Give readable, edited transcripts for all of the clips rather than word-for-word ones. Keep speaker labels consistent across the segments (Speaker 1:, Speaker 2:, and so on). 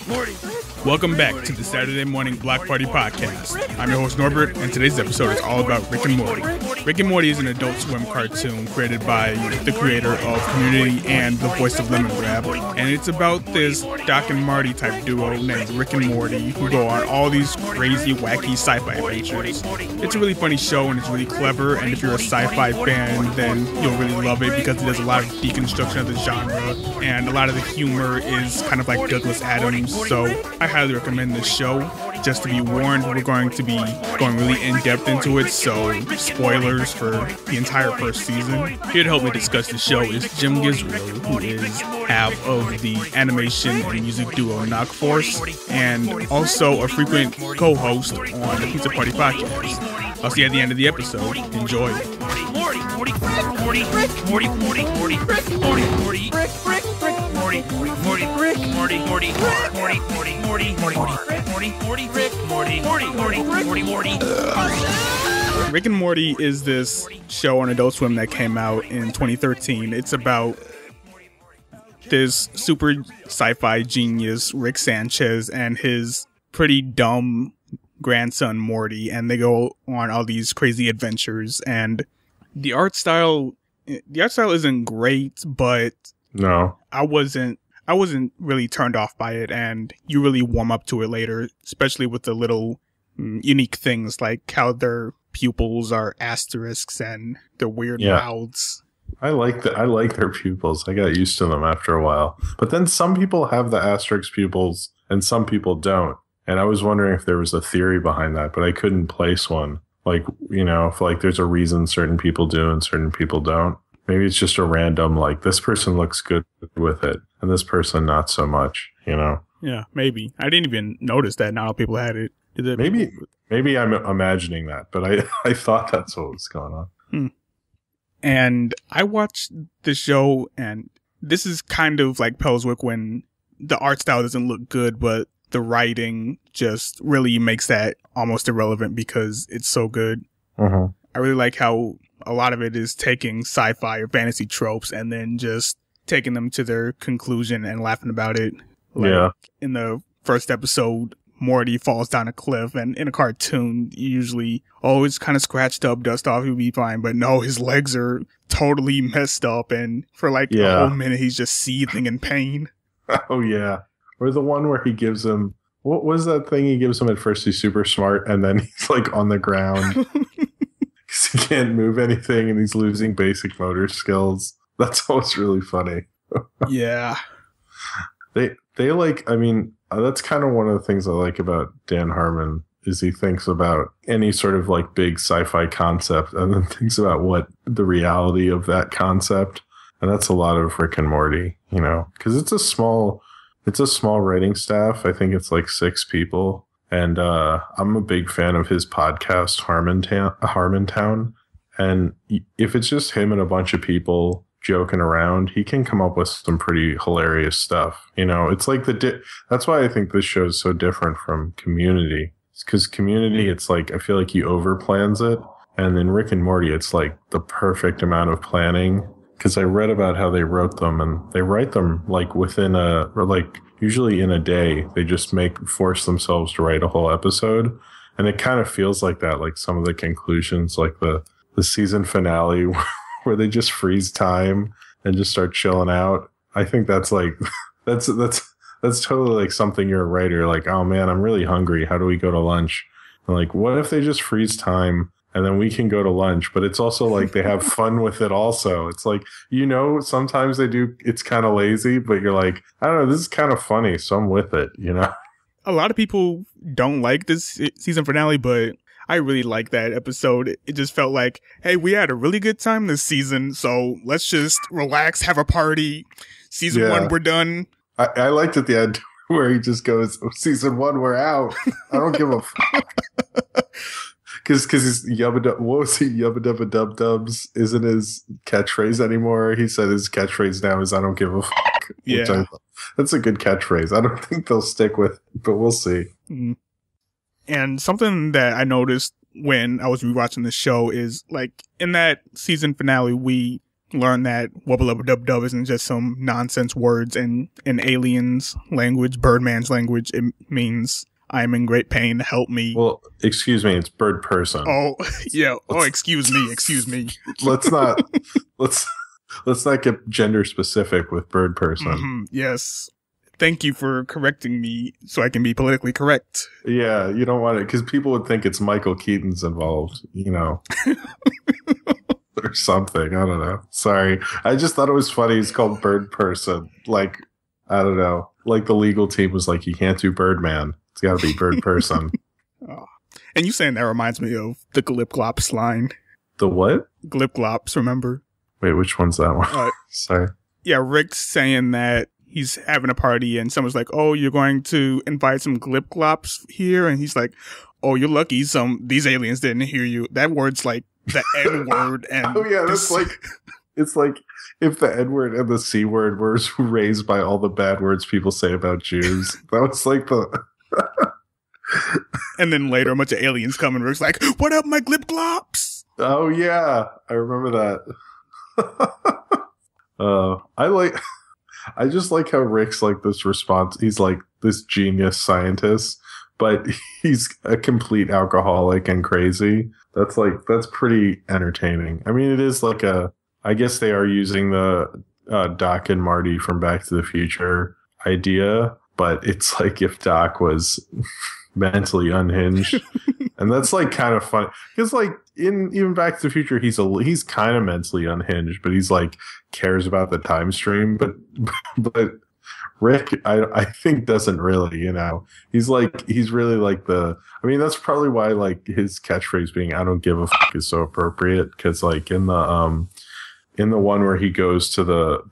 Speaker 1: Welcome back to the Saturday Morning Block Party Podcast. I'm your host Norbert, and today's episode is all about Rick and Morty. Rick and Morty is an Adult Swim cartoon created by the creator of Community and the voice of Lemongrab, and it's about this Doc and Marty type duo named Rick and Morty who go on all these crazy, wacky sci-fi adventures. It's a really funny show and it's really clever, and if you're a sci-fi fan, then you'll really love it because it does a lot of deconstruction of the genre, and a lot of the humor is kind of like Douglas Adams, so I highly recommend this show. Just to be warned, we're going to be going really in-depth into it, so spoilers for the entire first season. Here to help me discuss the show is Jim Gizro, who is half of the animation and music duo Knock Force, and also a frequent co-host on the Pizza Party Podcast. I'll see you at the end of the episode. Enjoy. Rick and Morty is this show on Adult Swim that came out in 2013. It's about this super sci-fi genius, Rick Sanchez, and his pretty dumb grandson, Morty, and they go on all these crazy adventures, and the art style isn't great, but
Speaker 2: no,
Speaker 1: I wasn't really turned off by it, and you really warm up to it later, especially with the little unique things like how their pupils are asterisks and the weird mouths.
Speaker 2: I like their pupils. I got used to them after a while. But then some people have the asterisk pupils and some people don't. And I was wondering if there was a theory behind that, but I couldn't place one. Like, you know, if like there's a reason certain people do and certain people don't. Maybe it's just a random, like, this person looks good with it and this person not so much, you know?
Speaker 1: Yeah, maybe. I didn't even notice that now people had it.
Speaker 2: Maybe I'm imagining that, but I thought that's what was going on.
Speaker 1: And I watched the show, and this is kind of like Pelswick when the art style doesn't look good, but the writing just really makes that almost irrelevant because it's so good.
Speaker 2: Uh-huh.
Speaker 1: I really like how a lot of it is taking sci-fi or fantasy tropes and then just taking them to their conclusion and laughing about it. Like in the first episode, Morty falls down a cliff, and in a cartoon, usually, it's kind of scratched up, dust off, he'll be fine. But no, his legs are totally messed up, and for like a whole minute, he's just seething in pain.
Speaker 2: Oh, yeah. Or the one where he gives him, what was that thing he gives him at first? He's super smart, and then he's like on the ground because he can't move anything, and he's losing basic motor skills. That's always really funny.
Speaker 1: Yeah.
Speaker 2: They like, I mean, that's kind of one of the things I like about Dan Harmon is he thinks about any sort of like big sci-fi concept and then thinks about what the reality of that concept. And that's a lot of Rick and Morty, you know, because it's a small writing staff. I think it's like 6 people. And I'm a big fan of his podcast, Harmontown. And if it's just him and a bunch of people joking around, he can come up with some pretty hilarious stuff. You know, it's like that's why I think this show is so different from Community. It's because Community, it's like, I feel like he overplans it. And then Rick and Morty, it's like the perfect amount of planning. Because I read about how they wrote them, and they write them like usually in a day. They just force themselves to write a whole episode. And it kind of feels like that, like some of the conclusions, like the season finale where they just freeze time and just start chilling out. I think that's like, that's totally like something you're a writer, like, oh man, I'm really hungry. How do we go to lunch? And like, what if they just freeze time and then we can go to lunch? But it's also like they have fun with it also. It's like, you know, sometimes they do, it's kind of lazy, but you're like, I don't know, this is kind of funny, so I'm with it, you know?
Speaker 1: A lot of people don't like this season finale, but I really like that episode. It just felt like, hey, we had a really good time this season, so let's just relax, have a party. Season 1, we're done.
Speaker 2: I liked at the end where he just goes, season 1, we're out. I don't give a fuck. Because his Yubba Dubba Dub Dubs isn't his catchphrase anymore. He said his catchphrase now is I don't give a fuck.
Speaker 1: Yeah.
Speaker 2: That's a good catchphrase. I don't think they'll stick with it, but we'll see.
Speaker 1: Mm-hmm. And something that I noticed when I was rewatching the show is, like, in that season finale, we learn that wubba lubba dub dub isn't just some nonsense words in aliens language, Birdman's language. It means I'm in great pain. Help me.
Speaker 2: Well, excuse me. It's bird person.
Speaker 1: Oh, yeah. Oh, excuse me.
Speaker 2: Let's not get gender specific with bird person.
Speaker 1: Mm-hmm, yes. Thank you for correcting me so I can be politically correct.
Speaker 2: Yeah, you don't want it because people would think it's Michael Keaton's involved, or something. I don't know. Sorry. I just thought it was funny. It's called bird person. Like, I don't know. Like the legal team was like, you can't do Birdman. It's got to be bird person.
Speaker 1: Oh. And you saying that reminds me of the Glip Glops line.
Speaker 2: The what?
Speaker 1: Glip Glops, remember?
Speaker 2: Wait, which one's that one? Sorry.
Speaker 1: Yeah, Rick's saying that he's having a party and someone's like, oh, you're going to invite some Glip Glops here? And he's like, oh, you're lucky these aliens didn't hear you. That word's like the N word. And
Speaker 2: oh, yeah, that's it's like if the N word and the C word were raised by all the bad words people say about Jews. That was like the...
Speaker 1: And then later a bunch of aliens come and Rick's like, what up, my Glip Glops?
Speaker 2: Oh, yeah. I remember that. I just like how Rick's like this response. He's like this genius scientist, but he's a complete alcoholic and crazy. That's pretty entertaining. I mean, it is like I guess they are using the Doc and Marty from Back to the Future idea, but it's like if Doc was mentally unhinged. And that's like kind of fun because like in even Back to the Future, he's kind of mentally unhinged, but he's like cares about the time stream. But Rick, I think doesn't really, he's really like I mean, that's probably why like his catchphrase being "I don't give a fuck" is so appropriate because like in the one where he goes to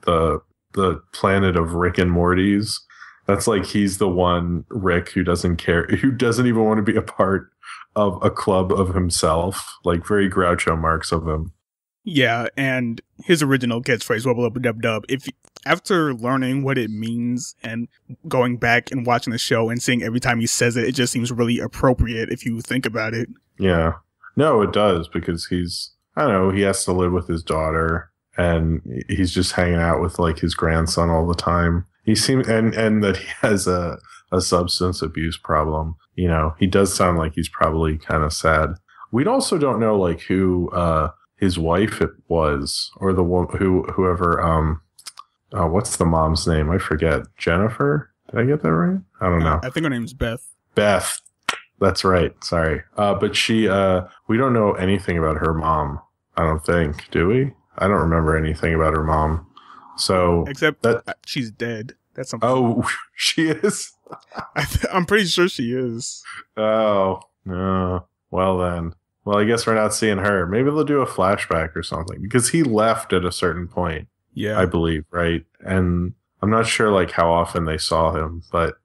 Speaker 2: the planet of Rick and Morty's. That's like he's the one Rick who doesn't care, who doesn't even want to be a part of a club of himself, like very Groucho Marx of him.
Speaker 1: Yeah, and his original catchphrase, wubba lubba dub dub, if after learning what it means and going back and watching the show and seeing every time he says it, it just seems really appropriate if you think about it.
Speaker 2: Yeah. No, it does because he has to live with his daughter and he's just hanging out with like his grandson all the time. He seems, and that he has a substance abuse problem. He does sound like he's probably kind of sad. We also don't know like who his wife was, or the woman whoever. What's the mom's name? I forget. Jennifer? Did I get that right? I don't know.
Speaker 1: I think her name's Beth.
Speaker 2: Beth. That's right. Sorry. But she. We don't know anything about her mom. I don't think. Do we? I don't remember anything about her mom. So
Speaker 1: except that she's dead. That's something.
Speaker 2: Oh, she is.
Speaker 1: I'm pretty sure she is.
Speaker 2: Oh no. Well then. Well, I guess we're not seeing her. Maybe they'll do a flashback or something because he left at a certain point.
Speaker 1: Yeah,
Speaker 2: I believe, right? And I'm not sure like how often they saw him, but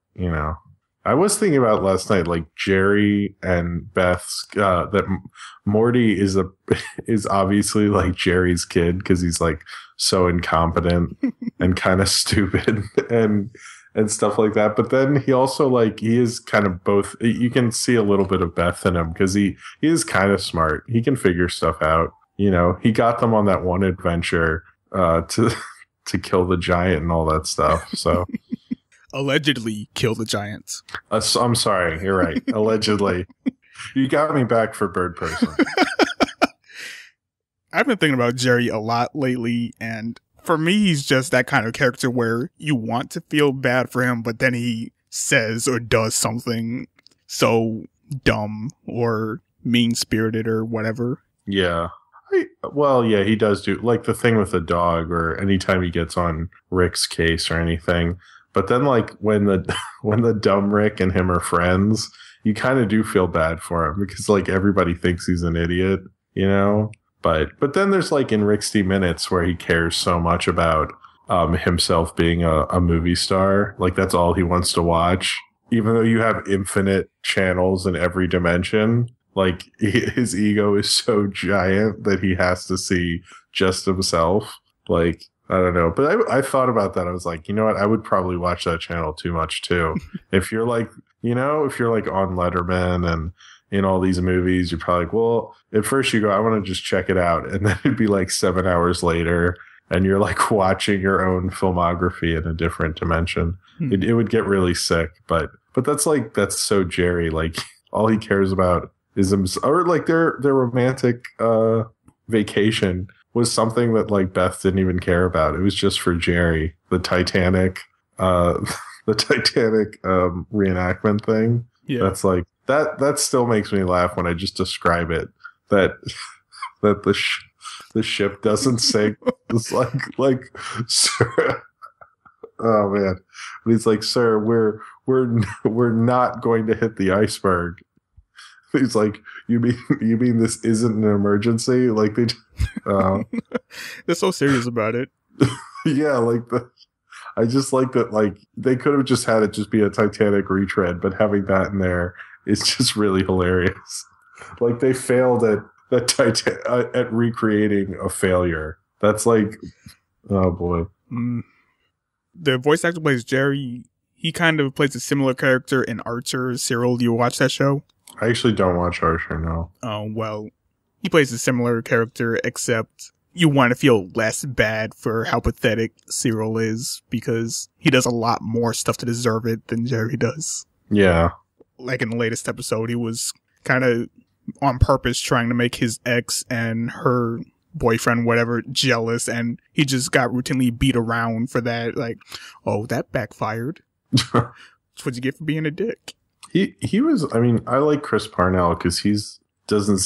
Speaker 2: I was thinking about last night, like Jerry and Beth's that Morty is obviously like Jerry's kid because he's like so incompetent and kind of stupid and stuff like that. But then he also like he is kind of both. You can see a little bit of Beth in him because he is kind of smart. He can figure stuff out. He got them on that one adventure to kill the giant and all that stuff. So.
Speaker 1: Allegedly kill the giants.
Speaker 2: I'm sorry. You're right. Allegedly. You got me back for bird person.
Speaker 1: I've been thinking about Jerry a lot lately, and for me, he's just that kind of character where you want to feel bad for him, but then he says or does something so dumb or mean-spirited or whatever.
Speaker 2: Yeah. Yeah, he does do, like, the thing with the dog or anytime he gets on Rick's case or anything. But then, like, when the dumb Rick and him are friends, you kind of do feel bad for him because, like, everybody thinks he's an idiot, But then there's, like, in Rick Minutes where he cares so much about himself being a movie star. Like, that's all he wants to watch. Even though you have infinite channels in every dimension, like, his ego is so giant that he has to see just himself. Like, I don't know. But I thought about that. I was like, you know what? I would probably watch that channel too much too. If you're like, if you're like on Letterman and in all these movies, you're probably like, well, at first you go, I want to just check it out. And then it'd be like 7 hours later and you're like watching your own filmography in a different dimension. It would get really sick. But that's so Jerry. Like all he cares about is himself, or like their romantic vacation was something that like Beth didn't even care about. It was just for Jerry. The Titanic reenactment thing. Yeah. That's like that still makes me laugh when I just describe it. That the ship doesn't sink. It's like sir. Oh man. But he's like, sir, we're not going to hit the iceberg. He's like, you mean this isn't an emergency? Like
Speaker 1: they're so serious about it.
Speaker 2: Yeah, like I just like that. Like they could have just had it just be a Titanic retread, but having that in there is just really hilarious. Like they failed at recreating a failure. That's like, oh boy.
Speaker 1: The voice actor plays Jerry. He kind of plays a similar character in Archer. Cyril, do you watch that show?
Speaker 2: I actually don't watch Archer, no.
Speaker 1: Oh, well, he plays a similar character, except you want to feel less bad for how pathetic Cyril is, because he does a lot more stuff to deserve it than Jerry does.
Speaker 2: Yeah.
Speaker 1: Like in the latest episode, he was kind of on purpose trying to make his ex and her boyfriend, whatever, jealous, and he just got routinely beat around for that. Like, oh, that backfired. That's what you get for being a dick.
Speaker 2: He was, I mean, I like Chris Parnell because he doesn't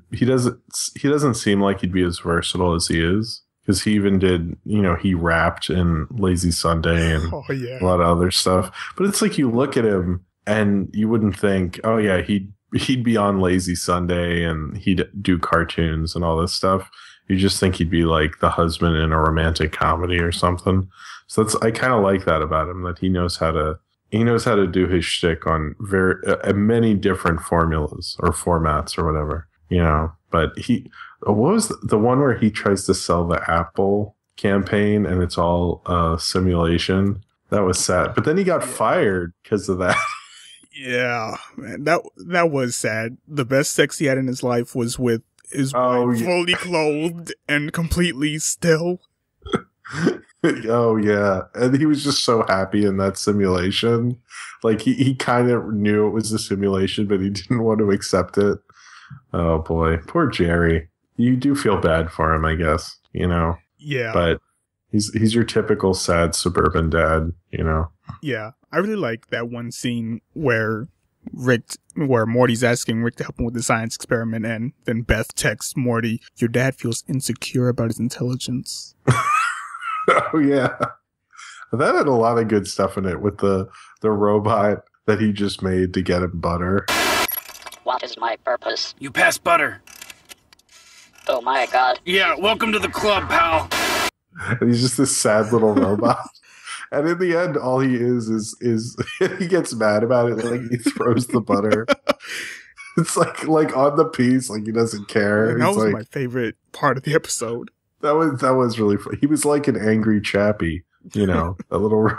Speaker 2: seem like he'd be as versatile as he is, because he even did, he rapped in Lazy Sunday and a lot of other stuff. But it's like you look at him and you wouldn't think, oh yeah, he'd be on Lazy Sunday and he'd do cartoons and all this stuff. You just think he'd be like the husband in a romantic comedy or something. So I kind of like that about him, that he knows how to do his shtick on many different formulas or formats or whatever, but what was the one where he tries to sell the Apple campaign and it's all simulation? That was sad. But then he got fired because of that.
Speaker 1: Yeah, man, that was sad. The best sex he had in his life was with his wife, fully clothed and completely still.
Speaker 2: Oh yeah, and he was just so happy in that simulation. Like he kind of knew it was a simulation, but he didn't want to accept it. Oh boy, poor Jerry. You do feel bad for him, I guess.
Speaker 1: Yeah,
Speaker 2: but he's your typical sad suburban dad.
Speaker 1: Yeah, I really like that one scene where Morty's asking Rick to help him with the science experiment, and then Beth texts Morty, "Your dad feels insecure about his intelligence."
Speaker 2: Oh yeah, that had a lot of good stuff in it with the robot that he just made to get him butter.
Speaker 3: What is my purpose?
Speaker 4: You pass butter.
Speaker 3: Oh my god.
Speaker 4: Yeah, welcome to the club, pal.
Speaker 2: And he's just this sad little robot. And in the end, all he is he gets mad about it. Like he throws the butter. It's like on the piece, like he doesn't care.
Speaker 1: And that was my favorite part of the episode.
Speaker 2: That was really fun. He was like an angry chappy, a little.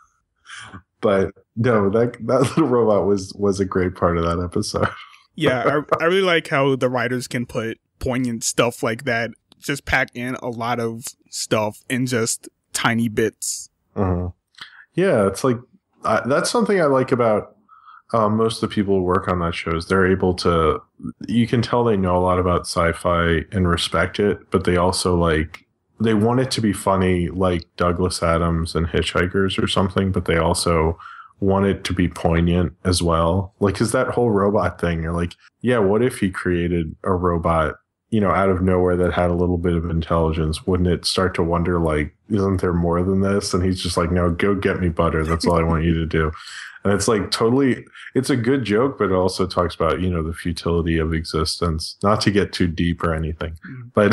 Speaker 2: But no, that little robot was a great part of that episode.
Speaker 1: Yeah, I really like how the writers can put poignant stuff like that, just pack in a lot of stuff in just tiny bits.
Speaker 2: Uh-huh. Yeah, it's like that's something I like about most of the people who work on that show is they're able to. You can tell they know a lot about sci-fi and respect it, but they also they want it to be funny, like Douglas Adams and Hitchhikers or something. But they also want it to be poignant as well. Like, because that whole robot thing, you're like, yeah, what if he created a robot, out of nowhere that had a little bit of intelligence? Wouldn't it start to wonder, like, isn't there more than this? And he's just like, no, go get me butter. That's all I want you to do. And it's like totally, it's a good joke, but it also talks about, the futility of existence. Not to get too deep or anything, but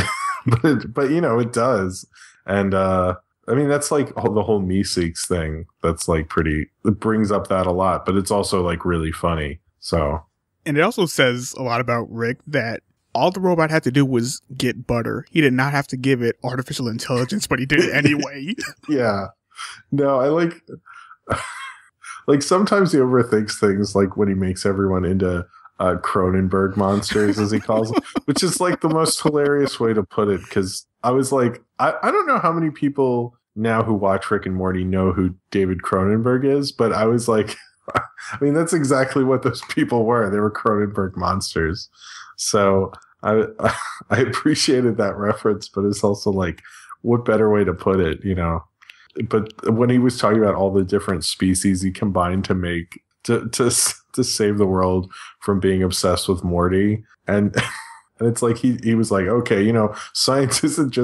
Speaker 2: it does. And, I mean, that's like the whole Meeseeks thing. That's like it brings up that a lot, but it's also like really funny. So,
Speaker 1: and it also says a lot about Rick that all the robot had to do was get butter. He did not have to give it artificial intelligence, but he did it anyway.
Speaker 2: Yeah. No, I like sometimes he overthinks things, like when he makes everyone into Cronenberg monsters, as he calls them, which is like the most hilarious way to put it. Because I was like, I don't know how many people now who watch Rick and Morty know who David Cronenberg is, but I was like, I mean, that's exactly what those people were. They were Cronenberg monsters. So I appreciated that reference, but it's also like, what better way to put it, you know? But when he was talking about all the different species he combined to make to save the world from being obsessed with Morty, and it's like he was like, okay, you know, science isn't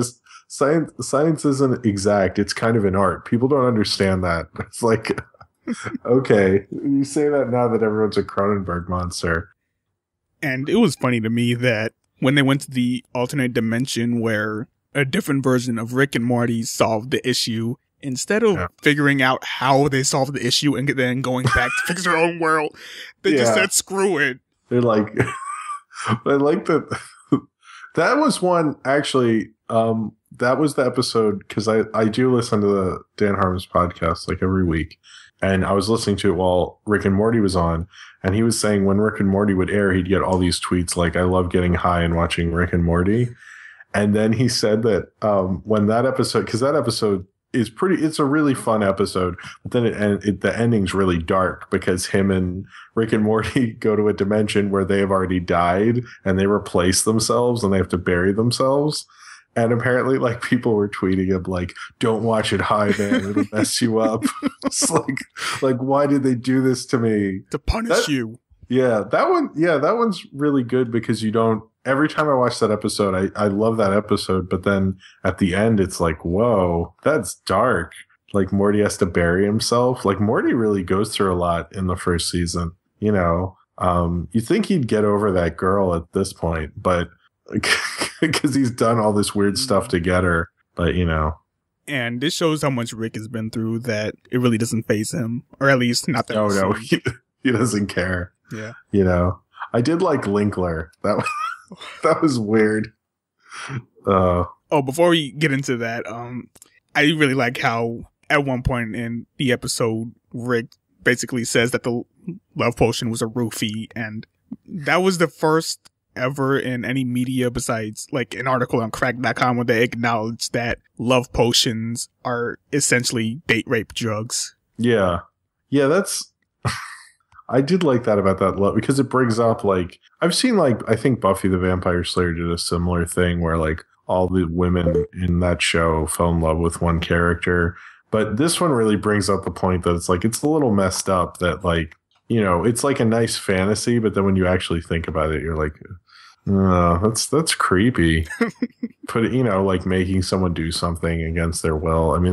Speaker 2: exact. It's kind of an art. People don't understand that. It's like, okay, you say that now that everyone's a Cronenberg monster.
Speaker 1: And it was funny to me that when they went to the alternate dimension where a different version of Rick and Morty solved the issue, instead of figuring out how they solved the issue and then going back to fix their own world, they just said, screw it.
Speaker 2: They're like, I like that. That was one, actually, that was the episode, because I do listen to the Dan Harmon's podcast like every week. And I was listening to it while Rick and Morty was on. And he was saying when Rick and Morty would air, he'd get all these tweets like, I love getting high and watching Rick and Morty. And then he said that when that episode, because that episode is it's a really fun episode, but then the ending's really dark because him and Rick and Morty go to a dimension where they have already died and they replace themselves and they have to bury themselves. And apparently, like, people were tweeting him, like, don't watch it high, man. It'll mess you up. It's like, why did they do this to me?
Speaker 1: To punish you.
Speaker 2: Yeah, that one's really good because you don't, every time I watch that episode, I love that episode. But then at the end, it's like, whoa, that's dark. Like, Morty has to bury himself. Like, Morty really goes through a lot in the first season, you know. You think he'd get over that girl at this point, but because he's done all this weird stuff to get her, but you know.
Speaker 1: And this shows how much Rick has been through that it really doesn't faze him, or at least not that.
Speaker 2: No, he doesn't care.
Speaker 1: Yeah,
Speaker 2: you know. I did like Linkler. That was weird.
Speaker 1: Before we get into that, I really like how at one point in the episode, Rick basically says that the love potion was a roofie, and that was the first ever in any media besides like an article on crack.com where they acknowledge that love potions are essentially date rape drugs. Yeah, that's I did like that about that love, because it brings up, like, I've seen, like, I think Buffy the Vampire Slayer did a similar thing where, like, all the women in that show fell in love with one character, but this one really brings up the point that it's like, it's a little messed up that, like, you know, it's like a nice fantasy, but then when you actually think about it, you're like, that's creepy. But, you know, like making someone do something against their will. I mean,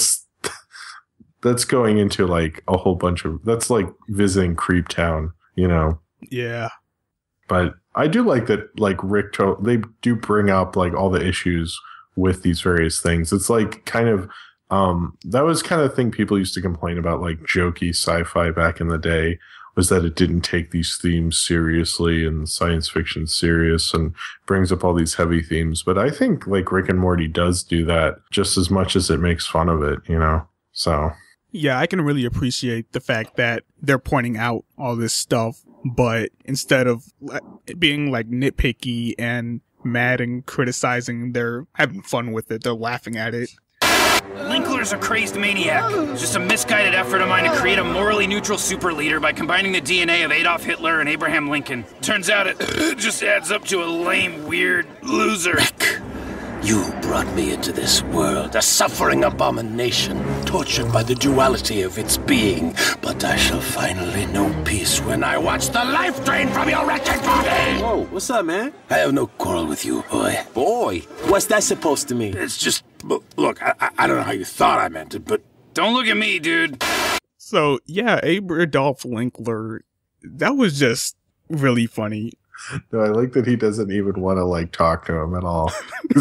Speaker 1: that's going into like a whole bunch of, that's like visiting Creep Town, you know? Yeah. But I do like that, like they do bring up like all the issues with these various things. It's like kind of, that was kind of the thing people used to complain about, like jokey sci-fi back in the day, was that it didn't take these themes seriously and science fiction serious and brings up all these heavy themes. But I think like Rick and Morty does do that just as much as it makes fun of it, you know? So. Yeah, I can really appreciate the fact that they're pointing out all this stuff, but instead of being like nitpicky and mad and criticizing, they're having fun with it. They're laughing at it.
Speaker 4: Linkler's a crazed maniac. It's just a misguided effort of mine to create a morally neutral super leader by combining the DNA of Adolf Hitler and Abraham Lincoln. Turns out it just adds up to a lame, weird loser.
Speaker 5: Rick, you brought me into this world, a suffering abomination, tortured by the duality of its being. But I shall finally know peace when I watch the life drain from your wretched body!
Speaker 6: Whoa, what's up, man?
Speaker 5: I have no quarrel with you, boy.
Speaker 6: Boy? What's that supposed to mean?
Speaker 5: It's just, look, I don't know how you thought I meant it, but...
Speaker 4: Don't look at me, dude.
Speaker 1: So, yeah, Adolf Linkler, that was just really funny.
Speaker 2: No, I like that he doesn't even want to like talk to him at all.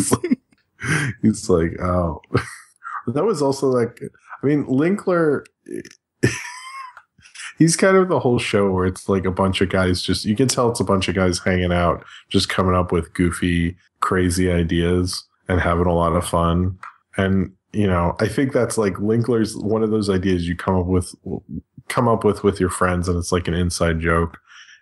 Speaker 2: He's like, oh, that was also like, I mean, Linkler, he's kind of the whole show where it's like a bunch of guys just, you can tell it's a bunch of guys hanging out, just coming up with goofy, crazy ideas and having a lot of fun. And, you know, I think that's like Linkler's one of those ideas you come up with with your friends, and it's like an inside joke.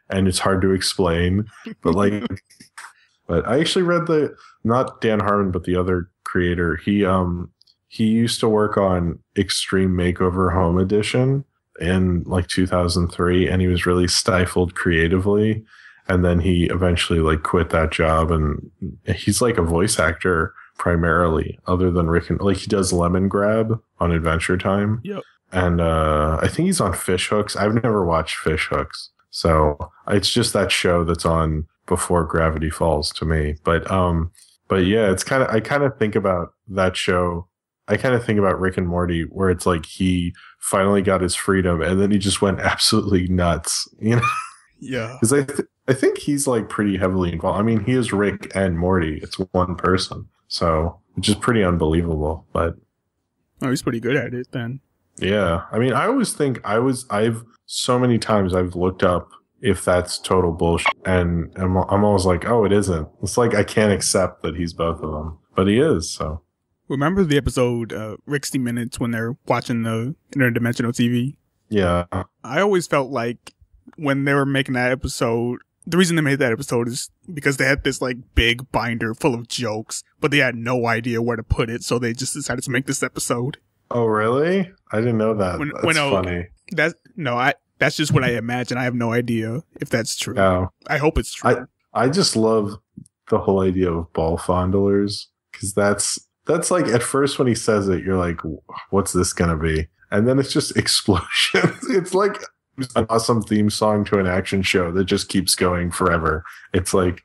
Speaker 2: and it's hard to explain. But like, but I actually read not Dan Harmon, but the other creator. He used to work on Extreme Makeover Home Edition in like 2003, and he was really stifled creatively. And then he eventually like quit that job, and he's like a voice actor primarily, other than Rick and like he does Lemon Grab on Adventure Time.
Speaker 1: Yep.
Speaker 2: And I think he's on Fish Hooks. I've never watched Fish Hooks, so it's just that show that's on before Gravity Falls to me. But yeah, it's I kind of think about that show. I kind of think about Rick and Morty, where it's like he finally got his freedom, and then he just went absolutely nuts, you know?
Speaker 1: Yeah.
Speaker 2: Because I think he's like pretty heavily involved. I mean, he is Rick and Morty. It's one person, so which is pretty unbelievable. But
Speaker 1: he's pretty good at it then.
Speaker 2: Yeah. I mean, I always think I've so many times I've looked up if that's total bullshit, and I'm always like, oh, it isn't. It's like I can't accept that he's both of them, but he is. So
Speaker 1: remember the episode "60 Minutes" when they're watching the interdimensional TV?
Speaker 2: Yeah.
Speaker 1: I always felt like when they were making that episode, the reason they made that episode is because they had this like big binder full of jokes, but they had no idea where to put it, so they just decided to make this episode.
Speaker 2: Oh, really? I didn't know that. That's funny.
Speaker 1: That's just what I imagine. I have no idea if that's true.
Speaker 2: No.
Speaker 1: I hope it's true.
Speaker 2: I just love the whole idea of ball fondlers, because that's like at first when he says it, you're like, what's this going to be? And then it's just explosions. It's like an awesome theme song to an action show that just keeps going forever. It's like,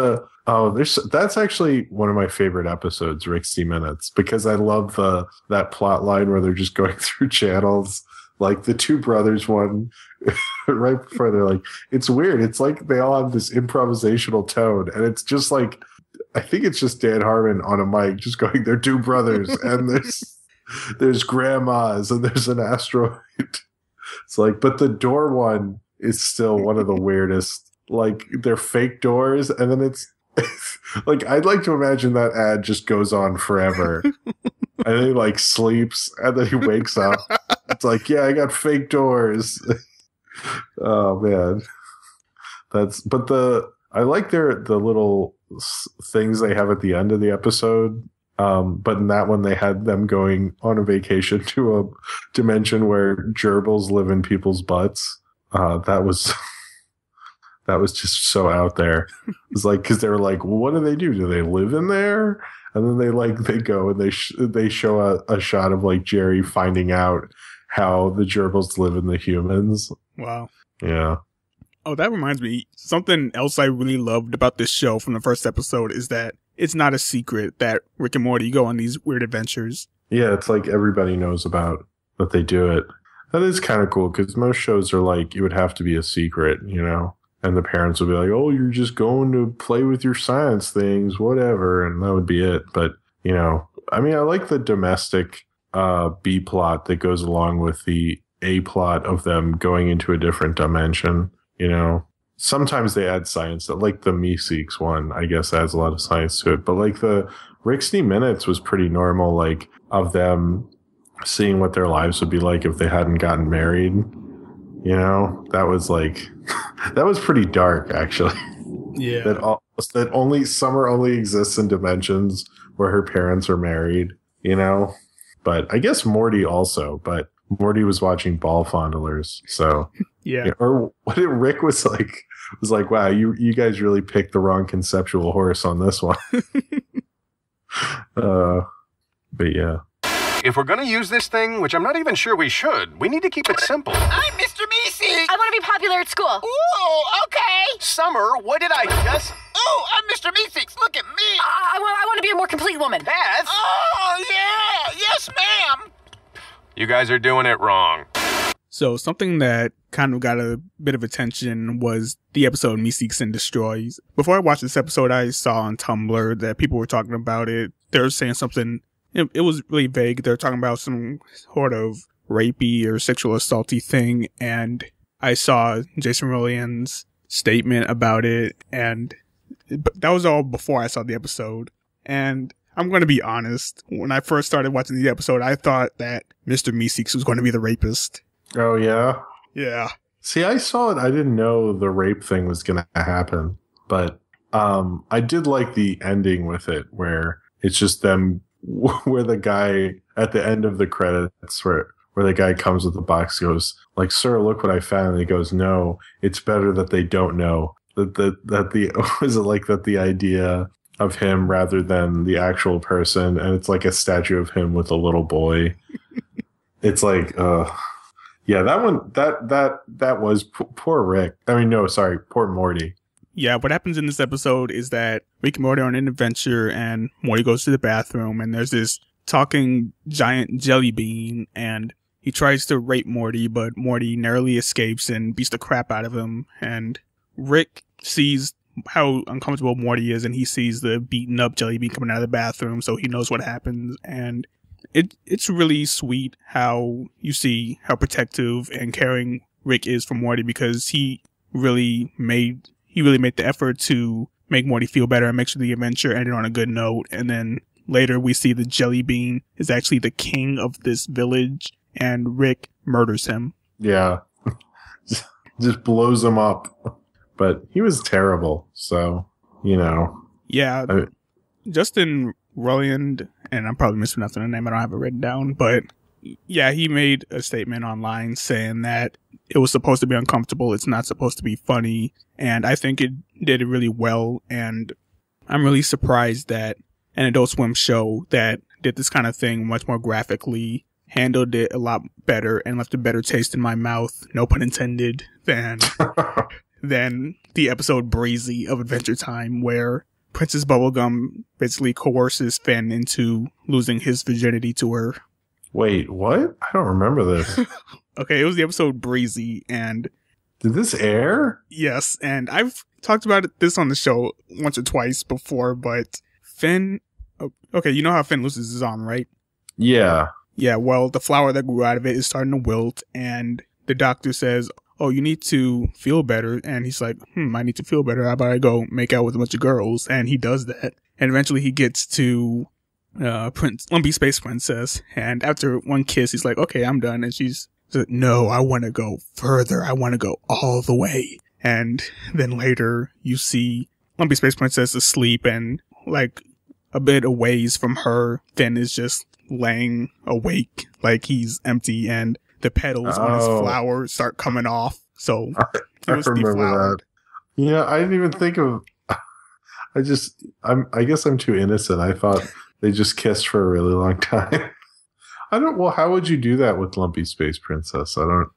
Speaker 2: that's actually one of my favorite episodes, 60 Minutes, because I love that plot line where they're just going through channels, like the two brothers one right before they're like, it's weird. It's like they all have this improvisational tone, and it's just like, I think it's just Dan Harmon on a mic just going, they're two brothers, and there's grandmas, and there's an asteroid. It's like, but the door one is still one of the weirdest. Like, they're fake doors, and then it's like, I'd like to imagine that ad just goes on forever. And then he like sleeps, and then he wakes up. It's like, yeah, I got fake doors. Oh man, I like the little things they have at the end of the episode. But in that one, they had them going on a vacation to a dimension where gerbils live in people's butts. That was just so out there. It's like, because they were like, well, what do they do? Do they live in there? And then they go and they show a shot of like Jerry finding out how the gerbils live in the humans.
Speaker 1: Wow.
Speaker 2: Yeah.
Speaker 1: Oh, that reminds me. Something else I really loved about this show from the first episode is that it's not a secret that Rick and Morty go on these weird adventures.
Speaker 2: Yeah, it's like everybody knows about that they do it. That is kind of cool, because most shows are like, it would have to be a secret, you know? And the parents would be like, oh, you're just going to play with your science things, whatever. And that would be it. But, you know, I mean, I like the domestic B plot that goes along with the A plot of them going into a different dimension, you know? Sometimes they add science, like the Meeseeks one, I guess, adds a lot of science to it. But like the 60 Minutes was pretty normal, like of them seeing what their lives would be like if they hadn't gotten married. You know, that was like, that was pretty dark, actually.
Speaker 1: Yeah.
Speaker 2: That Summer only exists in dimensions where her parents are married, you know? But I guess Morty also, but Morty was watching ball fondlers, so.
Speaker 1: Yeah.
Speaker 2: Or what did Rick was like, wow, you guys really picked the wrong conceptual horse on this one. But yeah.
Speaker 7: If we're gonna use this thing, which I'm not even sure we should, we need to keep it simple.
Speaker 8: I'm Mr. Meeseeks! I want to be popular at school. Ooh, okay!
Speaker 7: Summer, what did I just...
Speaker 8: Ooh, I'm Mr. Meeseeks! Look at me! I want to be a more complete woman.
Speaker 7: Beth?
Speaker 8: Oh, yeah! Yes, ma'am!
Speaker 7: You guys are doing it wrong.
Speaker 1: So something that kind of got a bit of attention was the episode Meeseeks and Destroys. Before I watched this episode, I saw on Tumblr that people were talking about it. They were saying something... It was really vague. They're talking about some sort of rapey or sexual assaulty thing, and I saw Jason Rowland's statement about it, and that was all before I saw the episode. And I'm going to be honest, when I first started watching the episode, I thought that Mr. Meeseeks was going to be the rapist.
Speaker 2: Oh, yeah?
Speaker 1: Yeah.
Speaker 2: See, I saw it. I didn't know the rape thing was going to happen, but I did like the ending with it, where it's just them, where the guy at the end of the credits, where the guy comes with the box, goes like, "Sir, look what I found." And he goes, "No, it's better that they don't know that was it like that the idea of him rather than the actual person, and it's like a statue of him with a little boy." It's like, yeah, that one, that was poor Rick. I mean, no, sorry, poor Morty.
Speaker 1: Yeah, what happens in this episode is that Rick and Morty are on an adventure, and Morty goes to the bathroom, and there's this talking giant jelly bean, and he tries to rape Morty, but Morty narrowly escapes and beats the crap out of him, and Rick sees how uncomfortable Morty is, and he sees the beaten up jelly bean coming out of the bathroom, so he knows what happens, and it's really sweet how you see how protective and caring Rick is for Morty, because he really made the effort to make Morty feel better and make sure the adventure ended on a good note. And then later we see the jelly bean is actually the king of this village, and Rick murders him.
Speaker 2: Yeah. Just blows him up. But he was terrible, so, you know.
Speaker 1: Yeah. Justin Roiland, and I'm probably mispronouncing the name, I don't have it written down, but yeah, he made a statement online saying that it was supposed to be uncomfortable, it's not supposed to be funny, and I think it did it really well, and I'm really surprised that an Adult Swim show that did this kind of thing much more graphically handled it a lot better and left a better taste in my mouth, no pun intended, than the episode Breezy of Adventure Time, where Princess Bubblegum basically coerces Finn into losing his virginity to her.
Speaker 2: Wait, what? I don't remember this.
Speaker 1: Okay, it was the episode Breezy, and...
Speaker 2: Did this air?
Speaker 1: Yes, and I've talked about this on the show once or twice before, but Finn... Okay, you know how Finn loses his arm, right?
Speaker 2: Yeah.
Speaker 1: Yeah, well, the flower that grew out of it is starting to wilt, and the doctor says, "Oh, you need to feel better," and he's like, I need to feel better, how about I go make out with a bunch of girls? And he does that, and eventually he gets to Lumpy Space Princess, and after one kiss, he's like, "Okay, I'm done," and she's like, "No, I want to go further, I want to go all the way." And then later, you see Lumpy Space Princess asleep, and like a bit a ways from her, Finn is just laying awake, like he's empty, and the petals on his flower start coming off, so
Speaker 2: I remember that. Yeah, I didn't even think of... I guess I'm too innocent. I thought they just kissed for a really long time. How would you do that with Lumpy Space Princess? I don't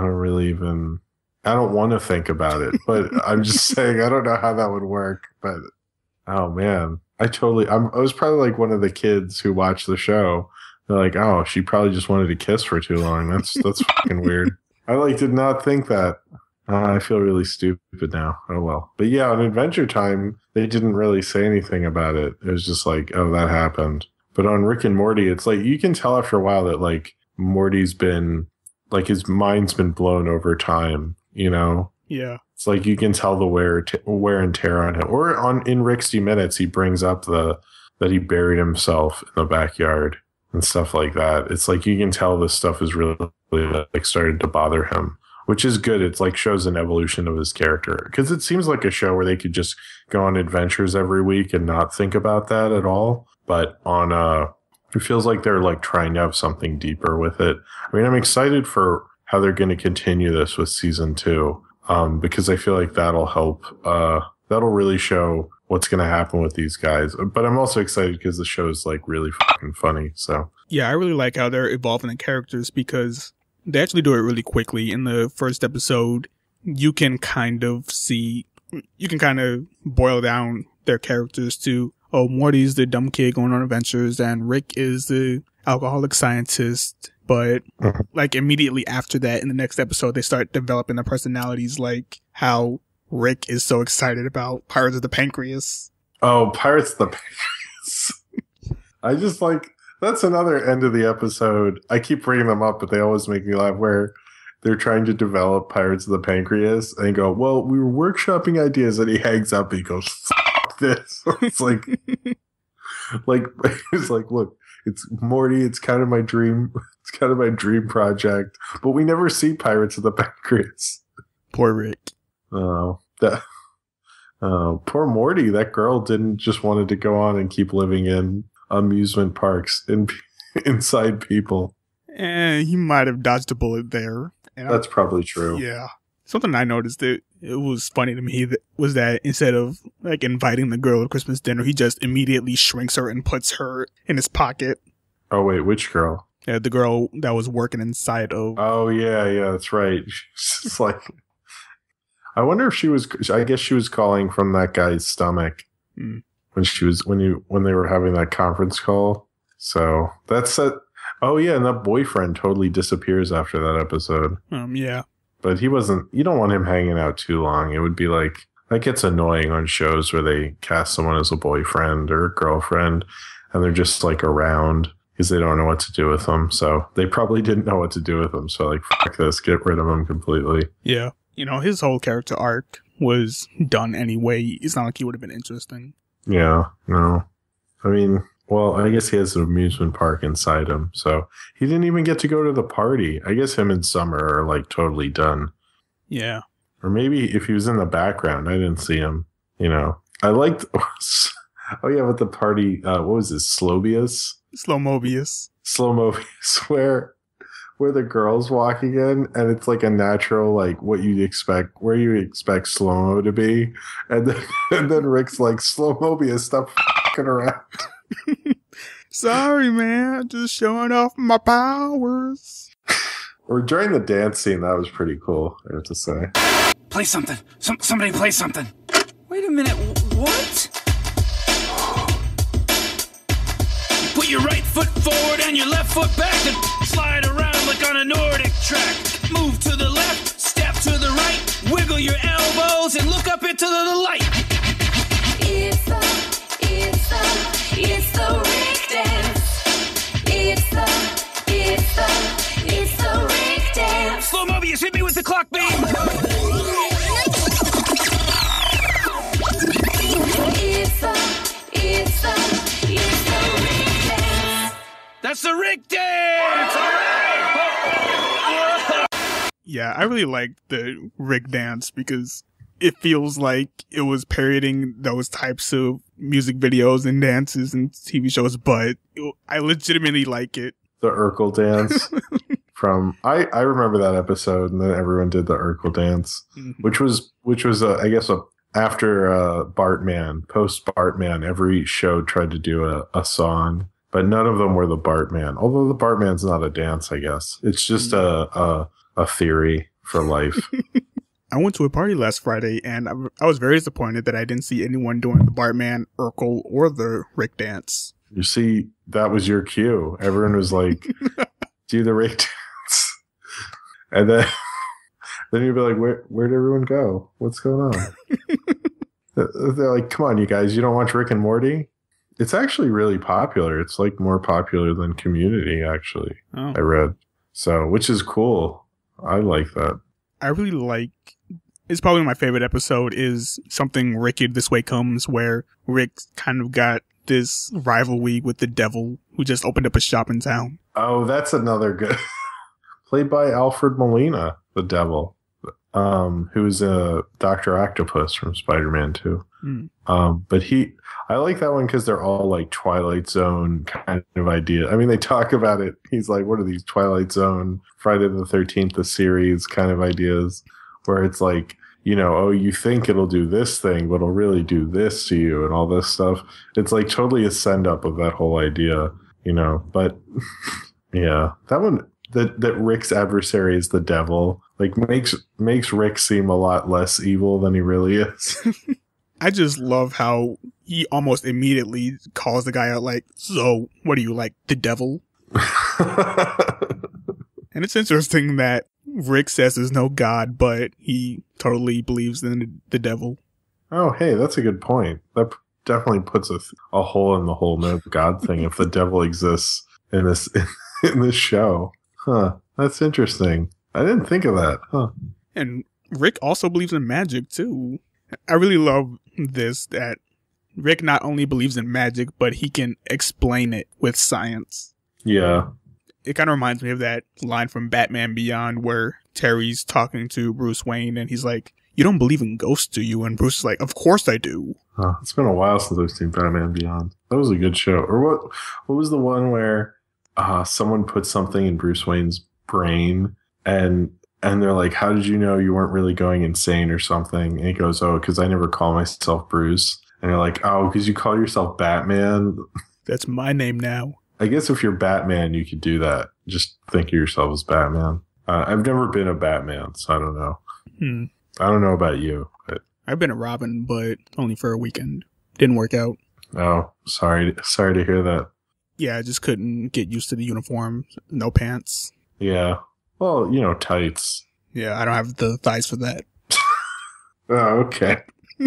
Speaker 2: want to think about it, but I'm just saying, I don't know how that would work, but oh man, I was probably like one of the kids who watched the show. They're like, "Oh, she probably just wanted to kiss for too long." That's fucking weird. I did not think that. I feel really stupid now. Oh well. But yeah, on Adventure Time, they didn't really say anything about it. It was just like, oh, that happened. But on Rick and Morty, it's like, you can tell after a while that like Morty's been, like his mind's been blown over time, you know?
Speaker 1: Yeah.
Speaker 2: It's like you can tell the wear and tear on him. Or in Rick's Minutes, he brings up that he buried himself in the backyard and stuff like that. It's like you can tell this stuff is really like started to bother him, which is good. It's like shows an evolution of his character, because it seems like a show where they could just go on adventures every week and not think about that at all. But it feels like they're like trying to have something deeper with it. I mean, I'm excited for how they're going to continue this with season 2. Because I feel like that'll help, that'll really show what's going to happen with these guys. But I'm also excited because the show is like really fucking funny. So
Speaker 1: yeah, I really like how they're evolving the characters, because they actually do it really quickly. In the first episode, you can kind of boil down their characters to, oh, Morty's the dumb kid going on adventures, and Rick is the alcoholic scientist. But like immediately after that, in the next episode, they start developing their personalities, like how Rick is so excited about Pirates of the Pancreas.
Speaker 2: Oh, Pirates of the Pancreas. I just like, that's another end of the episode. I keep bringing them up, but they always make me laugh, where they're trying to develop Pirates of the Pancreas and go, "Well, we were workshopping ideas," and he hangs up and he goes, "Fuck this." It's like, it's like, look, it's Morty. It's kind of my dream. It's kind of my dream project, but we never see Pirates of the Pancreas.
Speaker 1: Poor Rick.
Speaker 2: Oh, poor Morty. That girl didn't just wanted to go on and keep living in amusement parks inside people.
Speaker 1: And he might have dodged a bullet there. And
Speaker 2: That's probably true.
Speaker 1: Yeah. Something I noticed that it was funny to me was that instead of like inviting the girl to Christmas dinner, he just immediately shrinks her and puts her in his pocket.
Speaker 2: Oh, wait, which girl?
Speaker 1: Yeah, the girl that was working inside of...
Speaker 2: Oh, yeah, that's right. She's like... I wonder if she was... I guess she was calling from that guy's stomach when they were having that conference call. So that's it. Oh, yeah, and that boyfriend totally disappears after that episode.
Speaker 1: Yeah.
Speaker 2: But he wasn't... You don't want him hanging out too long. It would be like... That gets annoying on shows where they cast someone as a boyfriend or a girlfriend and they're just like around because they don't know what to do with them. So they probably didn't know what to do with them. So like, fuck this, get rid of him completely.
Speaker 1: Yeah. You know, his whole character arc was done anyway. It's not like he would have been interesting.
Speaker 2: Yeah, no. I mean, well, I guess he has an amusement park inside him. So he didn't even get to go to the party. I guess him and Summer are like totally done.
Speaker 1: Yeah.
Speaker 2: Or maybe if he was in the background, I didn't see him. You know, I liked... Oh, yeah, with the party, what was this, Slow-Mobius, where the girl's walking in, and it's like a natural, like, what you'd expect, where you expect Slow-Mo to be, and then Rick's like, Slow-Mobius, stop f***ing around.
Speaker 1: Sorry, man, just showing off my powers.
Speaker 2: Or during the dance scene, that was pretty cool, I have to say.
Speaker 4: Play something. Somebody play something. Wait a minute, what? Put your right foot forward and your left foot back and slide around like on a Nordic track. Move to the left, step to the right, wiggle your elbows and look up into the light.
Speaker 9: It's the Rick dance. It's the Rick dance.
Speaker 4: Slow-Mobius, hit me with the clock beam. It's the Rick dance. That's the Rick dance. All right.
Speaker 1: Yeah, I really liked the Rick dance because it feels like it was parodying those types of music videos and dances and TV shows, but I legitimately like it.
Speaker 2: The Urkel dance from I remember that episode, and then everyone did the Urkel dance, which was I guess after Bartman, post Bartman, every show tried to do a song, but none of them were the Bartman. Although the Bartman's not a dance, I guess it's just a theory for life.
Speaker 1: I went to a party last Friday, and I was very disappointed that I didn't see anyone doing the Bartman, Urkel, or the Rick dance.
Speaker 2: You see, that was your cue. Everyone was like, do the Rick dance. And then you'd be like, where'd everyone go? What's going on? They're like, come on, you guys, you don't watch Rick and Morty? It's actually really popular. It's like more popular than Community, actually.
Speaker 1: Oh.
Speaker 2: I read. So, which is cool. I like that.
Speaker 1: I really like, it's probably my favorite episode is Something Wicked This Way Comes, where Rick kind of got this rivalry with the devil who just opened up a shop in town.
Speaker 2: Oh, that's another good. Played by Alfred Molina, the devil, who's a Dr. Octopus from Spider-Man 2. But I like that one because they're all like Twilight Zone kind of idea. I mean, they talk about it. He's like, what are these Twilight Zone, Friday the 13th, the series kind of ideas where it's like, you know, oh, you think it'll do this thing, but it'll really do this to you and all this stuff. It's like totally a send up of that whole idea, you know, but yeah, that one, that Rick's adversary is the devil, like makes Rick seem a lot less evil than he really is.
Speaker 1: I just love how he almost immediately calls the guy out like, so what are you, like the devil? And it's interesting that Rick says there's no God, but he totally believes in the devil.
Speaker 2: Oh, hey, that's a good point. That definitely puts a hole in the whole no God thing if the devil exists in this show. Huh. That's interesting. I didn't think of that. Huh.
Speaker 1: And Rick also believes in magic, too. I really love this, that Rick not only believes in magic, but he can explain it with science.
Speaker 2: Yeah.
Speaker 1: It kind of reminds me of that line from Batman Beyond where Terry's talking to Bruce Wayne and he's like, "You don't believe in ghosts, do you?" And Bruce is like, "Of course I do."
Speaker 2: It's been a while since I've seen Batman Beyond. That was a good show. Or what was the one where someone put something in Bruce Wayne's brain and they're like, "How did you know you weren't really going insane or something?" And he goes, "Oh, because I never call myself Bruce." And they're like, "Oh, because you call yourself Batman?"
Speaker 1: That's my name now.
Speaker 2: I guess if you're Batman, you could do that. Just think of yourself as Batman. I've never been a Batman, so I don't know. I don't know about you. But
Speaker 1: I've been a Robin, but only for a weekend. Didn't work out.
Speaker 2: Oh, sorry to hear that.
Speaker 1: Yeah, I just couldn't get used to the uniform. No pants.
Speaker 2: Yeah. Well, tights.
Speaker 1: Yeah, I don't have the thighs for that.
Speaker 2: Oh, okay.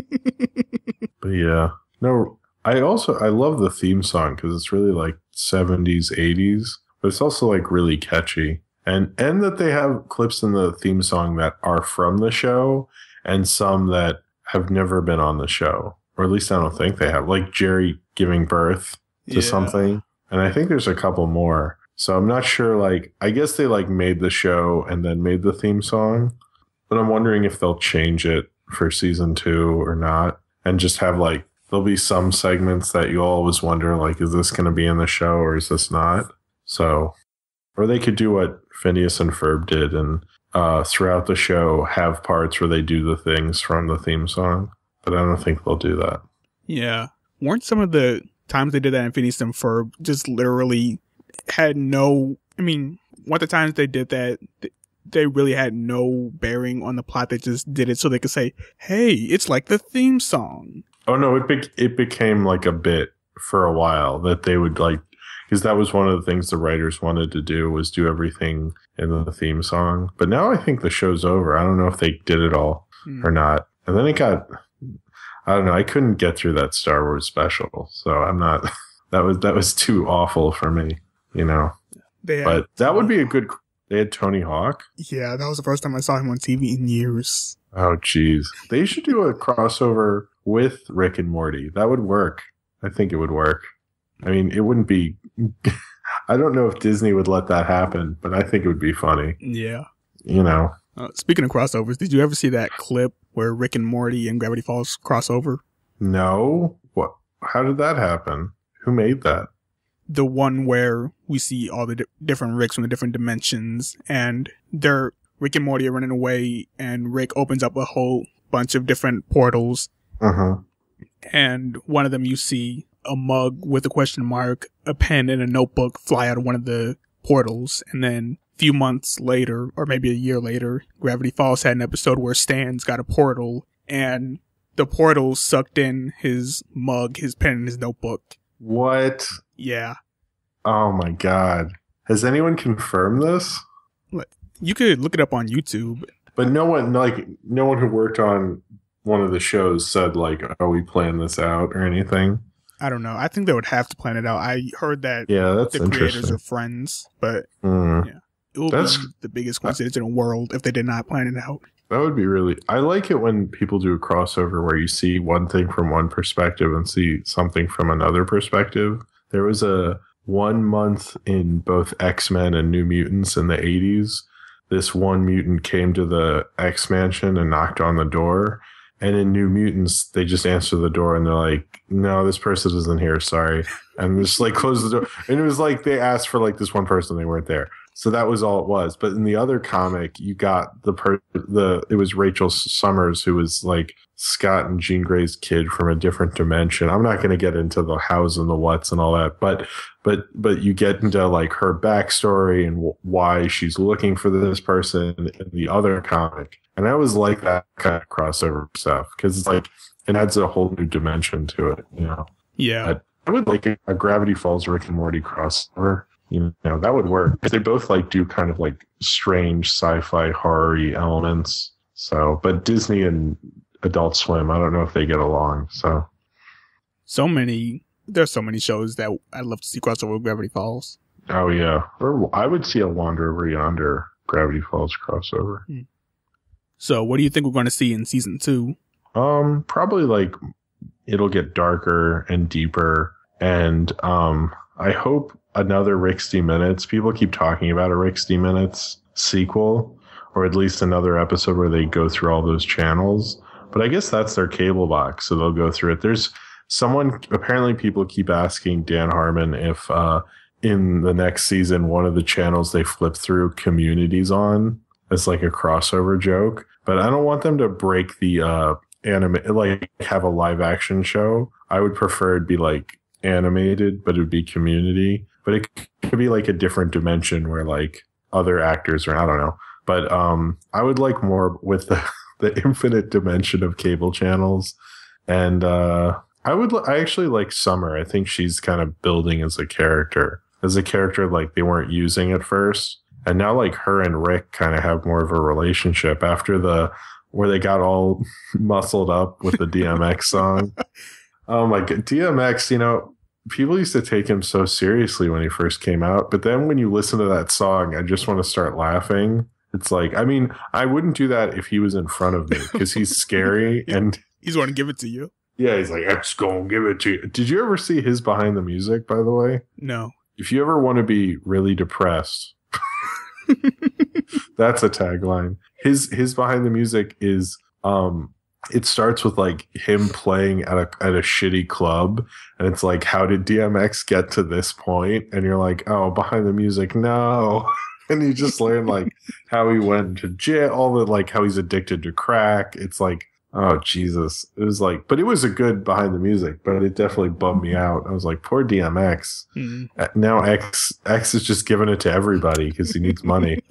Speaker 2: But yeah. No, I love the theme song because it's really like 70s, 80s, but it's also like really catchy. And that they have clips in the theme song that are from the show and some that have never been on the show. Or at least I don't think they have. Like Jerry giving birth to something. And I think there's a couple more. So I'm not sure, like, I guess they like made the show and then made the theme song. But I'm wondering if they'll change it for season 2 or not. And just have like, there'll be some segments that you'll always wonder, like, is this going to be in the show or is this not? So, or they could do what Phineas and Ferb did and throughout the show have parts where they do the things from the theme song. But I don't think they'll do that.
Speaker 1: Yeah. Weren't some of the times they did that in Phineas and Ferb just literally had no... I mean, one of the times they did that, they really had no bearing on the plot. They just did it so they could say, "Hey, it's like the theme song."
Speaker 2: Oh, no, it became like a bit for a while that they would like... Because that was one of the things the writers wanted to do was do everything in the theme song. But now I think the show's over. I don't know if they did it all or not. And then it got... I don't know. I couldn't get through that Star Wars special, so I'm not. That was too awful for me, But that would be a good. They had Tony Hawk.
Speaker 1: Yeah, that was the first time I saw him on TV in years.
Speaker 2: Oh, jeez. They should do a crossover with Rick and Morty. That would work. I think it would work. I mean, it wouldn't be. I don't know if Disney would let that happen, but I think it would be funny.
Speaker 1: Yeah.
Speaker 2: Speaking
Speaker 1: of crossovers, did you ever see that clip where Rick and Morty and Gravity Falls cross over?
Speaker 2: No. What? How did that happen? Who made that?
Speaker 1: The one where we see all the different Ricks from the different dimensions, and Rick and Morty are running away, and Rick opens up a whole bunch of different portals. And one of them you see a mug with a question mark, a pen, and a notebook fly out of one of the portals, and then few months later, or maybe a year later, Gravity Falls had an episode where Stan's got a portal, and the portal sucked in his mug, his pen, and his notebook.
Speaker 2: What?
Speaker 1: Yeah.
Speaker 2: Oh my god. Has anyone confirmed this?
Speaker 1: You could look it up on YouTube.
Speaker 2: But no one who worked on one of the shows said, like, "Oh, we planned this out," or anything.
Speaker 1: I don't know. I think they would have to plan it out. I heard that
Speaker 2: that's
Speaker 1: the creators are friends, but it would be the biggest coincidence in the world if they did not plan it out.
Speaker 2: That would be really... I like it when people do a crossover where you see one thing from one perspective and see something from another perspective. There was a 1 month in both X-Men and New Mutants in the 80s. This one mutant came to the X-Mansion and knocked on the door. And in New Mutants, they just answer the door and they're like, "No, this person isn't here. Sorry." And just like close the door. And it was like they asked for like this one person. They weren't there. So that was all it was. But in the other comic, you got it was Rachel Summers, who was like Scott and Jean Grey's kid from a different dimension. I'm not going to get into the hows and the whats and all that, but you get into like her backstory and why she's looking for this person in the other comic. And I always like that kind of crossover stuff because it's like it adds a whole new dimension to it,
Speaker 1: Yeah.
Speaker 2: I would like a Gravity Falls Rick and Morty crossover. That would work. They both like do kind of like strange sci-fi horror-y elements. So, but Disney and Adult Swim, I don't know if they get along. So
Speaker 1: there's so many shows that I'd love to see crossover with Gravity Falls.
Speaker 2: Oh yeah. Or I would see a Wander Over Yonder Gravity Falls crossover.
Speaker 1: So what do you think we're going to see in season 2?
Speaker 2: Probably like it'll get darker and deeper. And, I hope another Rick Minutes. People keep talking about a Rick Minutes sequel, or at least another episode where they go through all those channels. But I guess that's their cable box, so they'll go through it. There's someone, apparently people keep asking Dan Harmon if in the next season, one of the channels they flip through Communities on as like a crossover joke. But I don't want them to break the anime, like have a live action show. I would prefer it be like animated, but it would be Community. But it could be like a different dimension where like other actors are, I don't know. But I would like more with the infinite dimension of cable channels. And I actually like Summer. I think she's kind of building as a character like they weren't using at first. And now like her and Rick kind of have more of a relationship after where they got all muscled up with the DMX song. Oh my God. DMX, people used to take him so seriously when he first came out. But then when you listen to that song, I just want to start laughing. It's like, I mean, I wouldn't do that if he was in front of me because he's scary and
Speaker 1: he's going to give it to you.
Speaker 2: Yeah, he's like, I'm just going to give it to you. Did you ever see his Behind the Music, by the way?
Speaker 1: No.
Speaker 2: If you ever want to be really depressed, that's a tagline. His Behind the Music is, it starts with like him playing at a shitty club. And it's like, how did DMX get to this point? And you're like, oh, Behind the Music, no. And you just learn like how he went to jail, all the like how he's addicted to crack. It's like, oh Jesus. It was like, but it was a good Behind the Music, but it definitely bummed me out. I was like, poor DMX. Mm-hmm. Now X is just giving it to everybody because he needs money.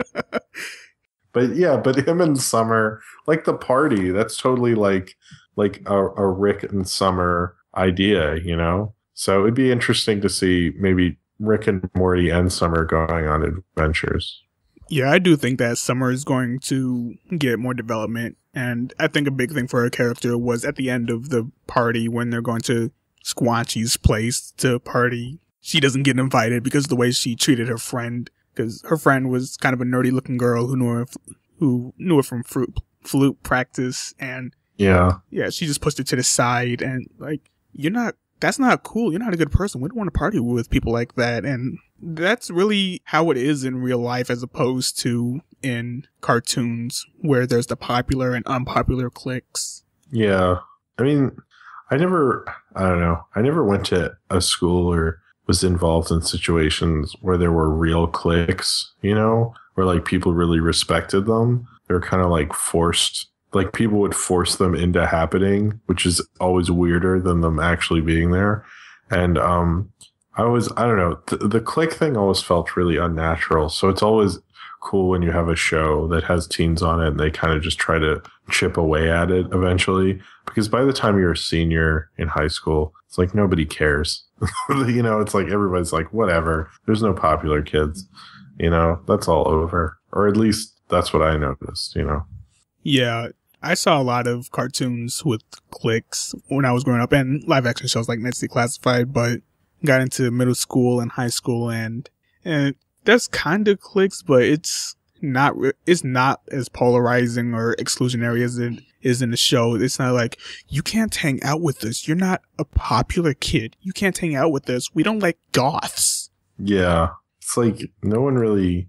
Speaker 2: But yeah, but him and Summer, like the party, that's totally like a Rick and Summer idea, So it'd be interesting to see maybe Rick and Morty and Summer going on adventures.
Speaker 1: Yeah, I do think that Summer is going to get more development. And I think a big thing for her character was at the end of the party when they're going to Squatchy's place to party. She doesn't get invited because of the way she treated her friend. Because her friend was kind of a nerdy looking girl who knew her from flute practice. And yeah, she just pushed her to the side and like, that's not cool. You're not a good person. We don't want to party with people like that. And that's really how it is in real life as opposed to in cartoons where there's the popular and unpopular cliques. Yeah.
Speaker 2: I mean, I never went to a school or was involved in situations where there were real cliques, where like people really respected them. They were kind of like forced. Like people would force them into happening, which is always weirder than them actually being there. And I don't know, the clique thing always felt really unnatural. So it's always cool when you have a show that has teens on it and they kind of just try to chip away at it eventually. Because by the time you're a senior in high school, it's like nobody cares. It's like everybody's like, whatever. There's no popular kids. That's all over. Or at least that's what I noticed,
Speaker 1: Yeah. I saw a lot of cartoons with cliques when I was growing up and live action shows like Ned's Declassified, but got into middle school and high school and that's kind of cliques, but it's not as polarizing or exclusionary as it is in the show. It's not like, you can't hang out with us. You're not a popular kid. You can't hang out with us. We don't like goths.
Speaker 2: Yeah. It's like no one really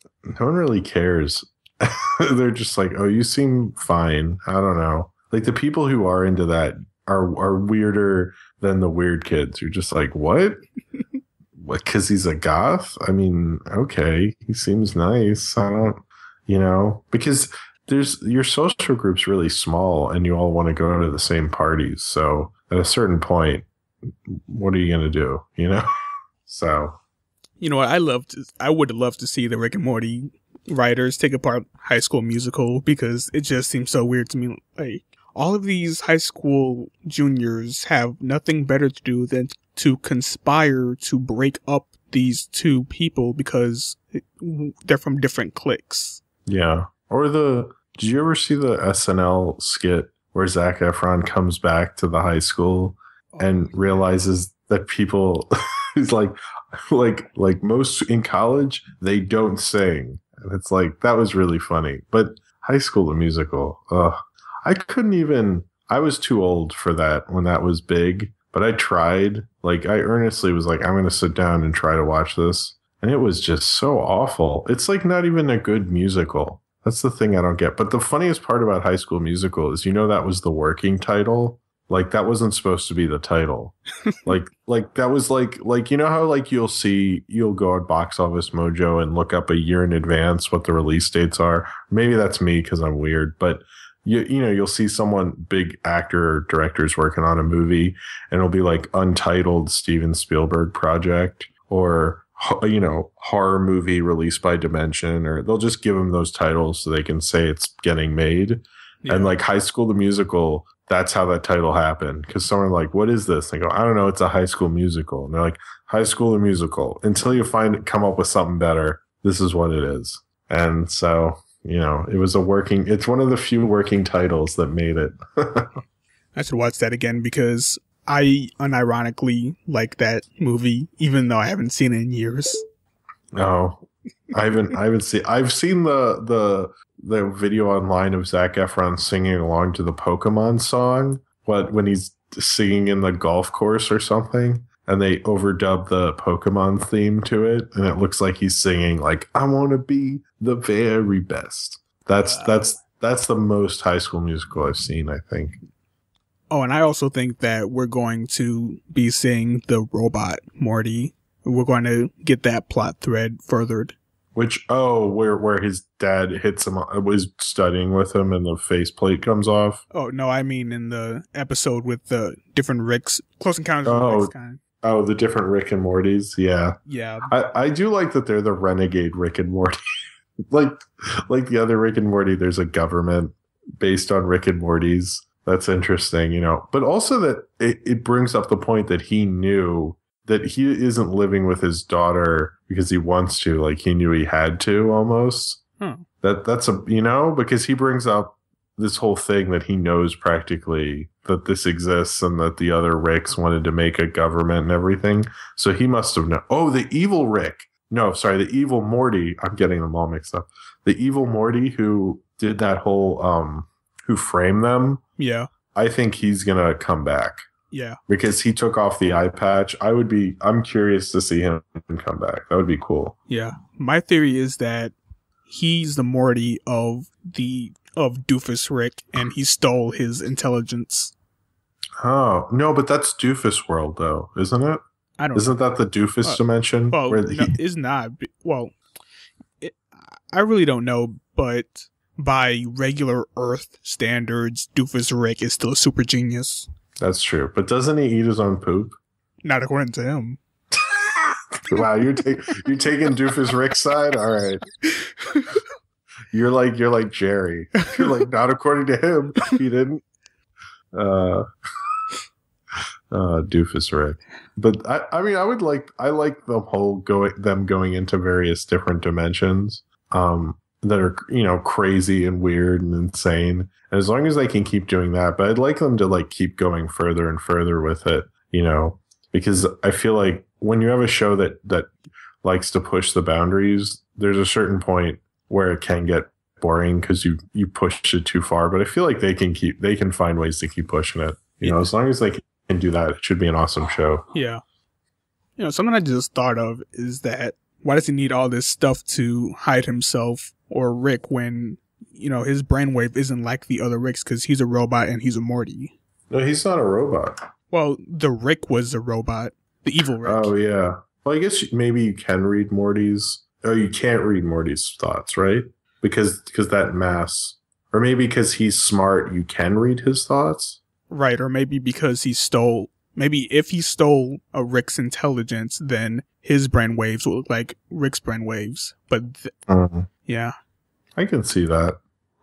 Speaker 2: cares. They're just like, oh, you seem fine. I don't know. Like the people who are into that are weirder than the weird kids. You're just like, what? What? Because he's a goth? I mean, okay, he seems nice. I don't, because your social group's really small and you all want to go to the same parties. So at a certain point, what are you going to do? So.
Speaker 1: You know what? I would love to see the Rick and Morty writers take apart High School Musical because it just seems so weird to me. Like all of these high school juniors have nothing better to do than to conspire to break up these two people because they're from different cliques.
Speaker 2: Yeah. Or did you ever see the SNL skit where Zac Efron comes back to the high school and realizes that people is like most in college, they don't sing. And it's like, that was really funny. But High School the Musical, I was too old for that when that was big. but I tried. Like, I earnestly was like, I'm going to sit down and try to watch this. And it was just so awful. It's like not even a good musical. That's the thing I don't get. But the funniest part about High School Musical is, that was the working title. Like, that wasn't supposed to be the title. like that was like, how like you'll go on Box Office Mojo and look up a year in advance what the release dates are. Maybe that's me because I'm weird, but you'll see someone, big actor or director's working on a movie and it'll be like Untitled Steven Spielberg Project or, horror movie released by Dimension, or they'll just give them those titles so they can say it's getting made. Yeah. And like High School the Musical, that's how that title happened. Because someone like, what is this? And they go, I don't know. It's a High School Musical. And they're like, High School the Musical. Until you come up with something better, this is what it is. And so, it was it's one of the few working titles that made it.
Speaker 1: I should watch that again because I unironically like that movie, even though I haven't seen it in years.
Speaker 2: No, I haven't seen. I've seen the video online of Zac Efron singing along to the Pokemon song. When he's singing in the golf course or something, and they overdub the Pokemon theme to it, and it looks like he's singing like, "I want to be the very best." That's the most High School Musical I've seen, I think.
Speaker 1: Oh, and I also think that we're going to be seeing the robot Morty. We're going to get that plot thread furthered.
Speaker 2: Where his dad hits him, was studying with him and the faceplate comes off?
Speaker 1: Oh, no, I mean in the episode with the different Ricks, Close Encounters of the Ricks kind.
Speaker 2: Oh, the different Rick and Mortys? Yeah.
Speaker 1: Yeah.
Speaker 2: I do like that they're the renegade Rick and Morty. like the other Rick and Morty, there's a government based on Rick and Morty's. That's interesting, But also that it brings up the point that he knew that he isn't living with his daughter because he wants to, like he knew he had to almost. That's because he brings up this whole thing that he knows practically that this exists and that the other Ricks wanted to make a government and everything. So he must have known. Oh, the evil Rick. No, sorry, the evil Morty. I'm getting them all mixed up. The evil Morty who did that whole, who framed them.
Speaker 1: Yeah.
Speaker 2: I think he's going to come back.
Speaker 1: Yeah.
Speaker 2: Because he took off the eye patch. I'm curious to see him come back. That would be cool.
Speaker 1: Yeah. My theory is that he's the Morty of Doofus Rick and he stole his intelligence.
Speaker 2: Oh, no, but that's Doofus World though, isn't it? Isn't that the Doofus dimension?
Speaker 1: Well, it's not. Well, I really don't know, but by regular Earth standards, Doofus Rick is still a super genius. That's
Speaker 2: true. But doesn't he eat his own poop?
Speaker 1: Not according to him.
Speaker 2: Wow, you're taking Doofus Rick's side? All right. You're like Jerry. You're like, not according to him. He didn't. Doofus Rick. But I mean, I like the whole going into various different dimensions. That are, crazy and weird and insane. And as long as they can keep doing that, but I'd like them to like keep going further and further with it, because I feel like when you have a show that likes to push the boundaries, there's a certain point where it can get boring because you push it too far. But I feel like they can find ways to keep pushing it. As long as they can do that, it should be an awesome show.
Speaker 1: Yeah. Something I just thought of is that why does he need all this stuff to hide himself or Rick when, his brainwave isn't like the other Ricks because he's a robot and he's a Morty?
Speaker 2: No, he's not a robot.
Speaker 1: Well, the Rick was a robot. The evil Rick.
Speaker 2: Oh, yeah. Well, I guess maybe you can read Morty's. Oh, you can't read Morty's thoughts, right? Because that mass. Or maybe because he's smart, you can read his thoughts?
Speaker 1: Right, or maybe because maybe if he stole a Rick's intelligence, then his brainwaves will look like Rick's brainwaves. But, yeah.
Speaker 2: I can see that.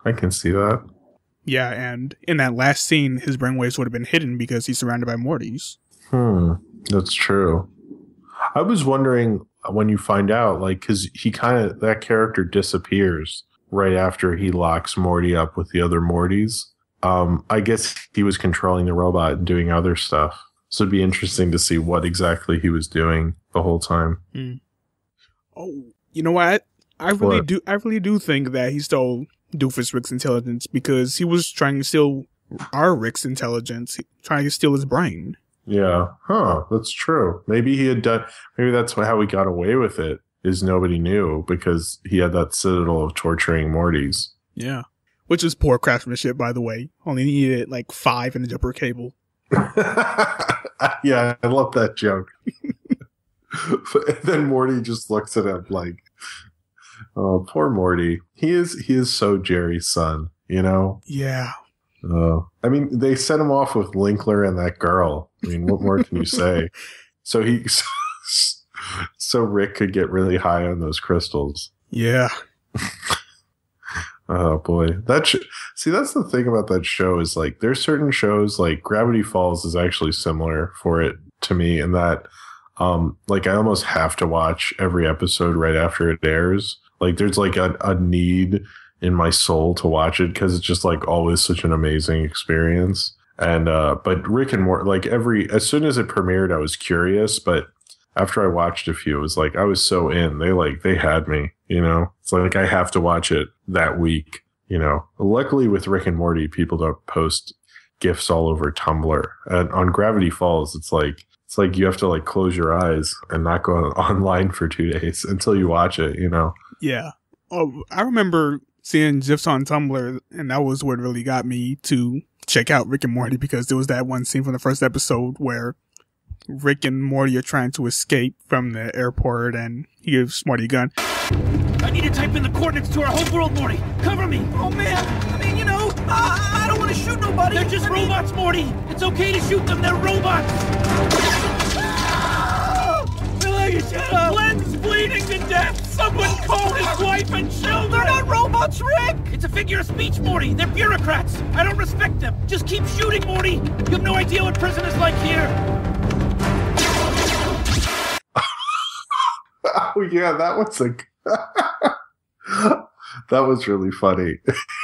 Speaker 1: Yeah, and in that last scene, his brainwaves would have been hidden because he's surrounded by Mortys.
Speaker 2: That's true. I was wondering when you find out, like, because that character disappears right after he locks Morty up with the other Mortys. I guess he was controlling the robot and doing other stuff. So it'd be interesting to see what exactly he was doing the whole time.
Speaker 1: Oh, you know what? I really do think that he stole Doofus Rick's intelligence because he was trying to steal our Rick's intelligence, trying to steal his brain.
Speaker 2: Yeah. Huh. That's true. Maybe he had done. Maybe that's how he got away with it. Is nobody knew because he had that citadel of torturing Mortys.
Speaker 1: Yeah. Which is poor craftsmanship, by the way. Only needed like 5 in the jumper cable.
Speaker 2: Yeah, I love that joke. And then Morty just looks at him like, "Oh, poor Morty. He is so Jerry's son, you know."
Speaker 1: Yeah.
Speaker 2: I mean, they set him off with Linkler and that girl. I mean, what more can you say? So so Rick could get really high on those crystals.
Speaker 1: Yeah.
Speaker 2: Oh boy, see, that's the thing about that show is like there's certain shows like Gravity Falls is actually similar for it to me in that like I almost have to watch every episode right after it airs. Like there's like a need in my soul to watch it because it's just like always such an amazing experience. And but Rick and Morty, like as soon as it premiered, I was curious, but after I watched a few, it was like I was so in. They had me, you know. It's like I have to watch it that week, you know. Luckily with Rick and Morty, people don't post GIFs all over Tumblr. And on Gravity Falls, it's like you have to like close your eyes and not go online for 2 days until you watch it, you know.
Speaker 1: Yeah. Oh, I remember seeing GIFs on Tumblr, and that was what really got me to check out Rick and Morty because there was that one scene from the first episode where Rick and Morty are trying to escape from the airport, and he gives Morty a gun.
Speaker 4: I need to type in the coordinates to our home world, Morty. Cover me. Oh, man. I mean, you know, I don't want to shoot nobody. They're just robots, Morty. It's okay to shoot them. They're robots. Shut up. Glenn's bleeding to death. Someone call his wife and children. They're not robots, Rick. It's a figure of speech, Morty. They're bureaucrats. I don't respect them. Just keep shooting, Morty. You have no idea what prison is like here.
Speaker 2: Oh yeah, that was that was really funny.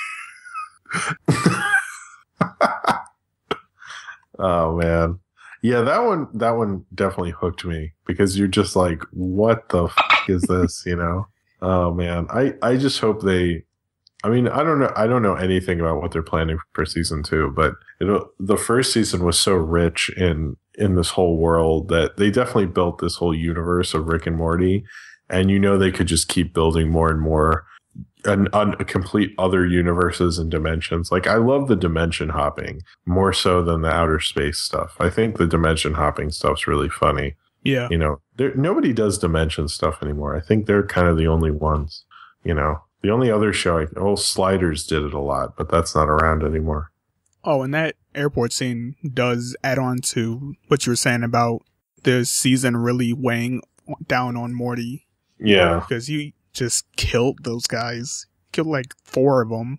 Speaker 2: Oh man. Yeah, that one definitely hooked me because you're just like, what the is this, you know? Oh man. I just hope I mean, I don't know anything about what they're planning for season 2, but the first season was so rich in this whole world that they definitely built this whole universe of Rick and Morty, and you know they could just keep building more and more and complete other universes and dimensions. Like I love the dimension hopping more so than the outer space stuff. I think the dimension hopping stuff's really funny.
Speaker 1: Yeah.
Speaker 2: You know, nobody does dimension stuff anymore. I think they're kind of the only ones, you know. The only other show, Sliders did it a lot, but that's not around anymore.
Speaker 1: Oh, and that airport scene does add on to what you were saying about the season really weighing down on Morty.
Speaker 2: Yeah.
Speaker 1: Because he just killed those guys. Killed like 4 of them.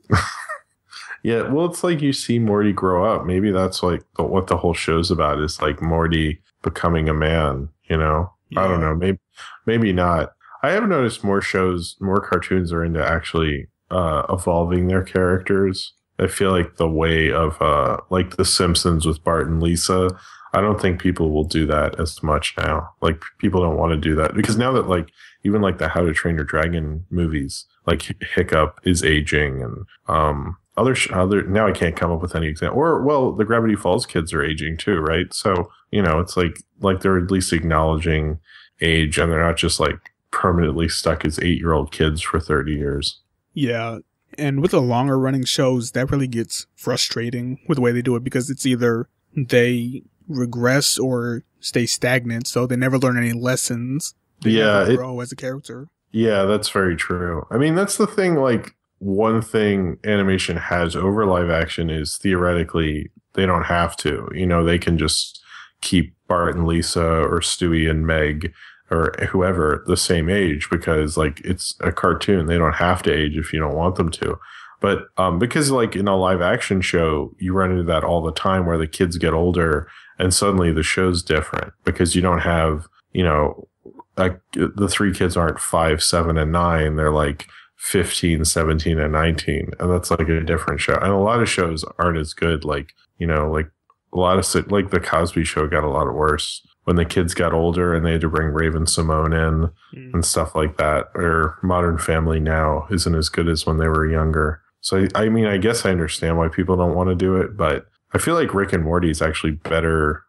Speaker 2: Yeah, well, it's like you see Morty grow up. Maybe that's like what the whole show's about is like Morty becoming a man, you know? Yeah. I don't know. Maybe not. I have noticed more cartoons are into actually evolving their characters. I feel like the way of like The Simpsons with Bart and Lisa, I don't think people will do that as much now. Like people don't want to do that because now that like even like the How to Train Your Dragon movies, like Hiccup is aging and other now I can't come up with any example. Or well, the Gravity Falls kids are aging too, right? So, you know, it's like they're at least acknowledging age and they're not just like permanently stuck as 8-year-old kids for 30 years.
Speaker 1: Yeah. And with the longer running shows, that really gets frustrating with the way they do it because it's either they regress or stay stagnant, so they never learn any lessons. They never grow as a character. Yeah,
Speaker 2: that's very true. I mean, that's the thing, like, one thing animation has over live action is theoretically they don't have to. You know, they can just keep Bart and Lisa or Stewie and Meg or whoever the same age because like it's a cartoon. They don't have to age if you don't want them to. But because like in a live action show, you run into that all the time where the kids get older and suddenly the show's different because you don't have, you know, like the 3 kids aren't 5, 7, and 9. They're like 15, 17, and 19. And that's like a different show. And a lot of shows aren't as good. Like, you know, like a lot of like the Cosby Show got a lot worse when the kids got older and they had to bring Raven Simone in and stuff like that. Or Modern Family now isn't as good as when they were younger. So, I mean, I guess I understand why people don't want to do it, but I feel like Rick and Morty is actually better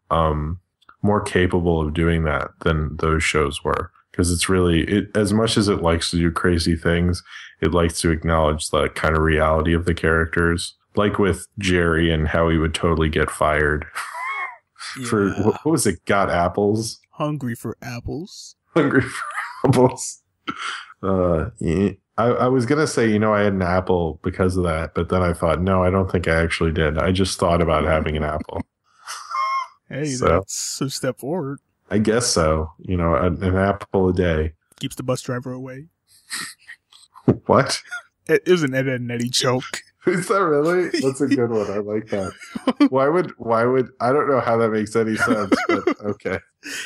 Speaker 2: more capable of doing that than those shows were. Because it's really, as much as it likes to do crazy things, it likes to acknowledge the kind of reality of the characters. Like with Jerry and how he would totally get fired for, what was it, got apples?
Speaker 1: Hungry for apples.
Speaker 2: Hungry for apples. Yeah. I was going to say, I had an apple because of that, but then I thought, no, I don't think I actually did. I just thought about having an apple.
Speaker 1: Hey, that's a step forward.
Speaker 2: I guess so. An apple a day.
Speaker 1: Keeps the bus driver away.
Speaker 2: What?
Speaker 1: It was an Ed, Edd n Eddy joke.
Speaker 2: Is that really? That's a good one. I like that. Why would, I don't know how that makes any sense, but okay.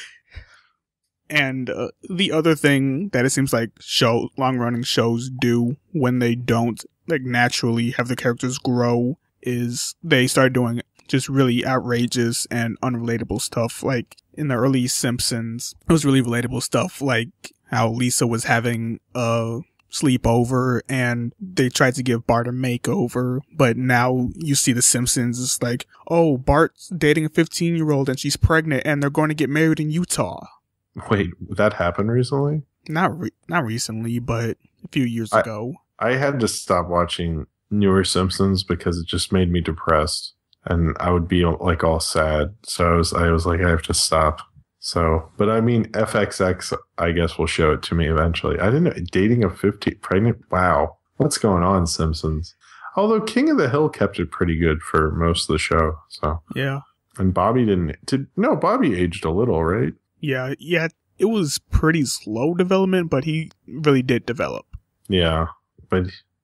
Speaker 1: And the other thing that it seems like long-running shows do when they don't naturally have the characters grow is they start doing just really outrageous and unrelatable stuff. Like in the early Simpsons, it was really relatable stuff, like how Lisa was having a sleepover and they tried to give Bart a makeover, but now you see the Simpsons, it's like, oh, Bart's dating a 15-year-old and she's pregnant and they're going to get married in Utah.
Speaker 2: Wait, that happened recently?
Speaker 1: Not recently, but a few years ago.
Speaker 2: I had to stop watching newer Simpsons because it just made me depressed, and I would be like all sad. So I was like, I have to stop. So, but I mean, FXX, I guess, will show it to me eventually. I didn't know, dating a 15 pregnant. Wow, what's going on, Simpsons? Although King of the Hill kept it pretty good for most of the show. So
Speaker 1: yeah,
Speaker 2: and Bobby Bobby aged a little, right?
Speaker 1: Yeah, it was pretty slow development, but he really did develop.
Speaker 2: Yeah, but,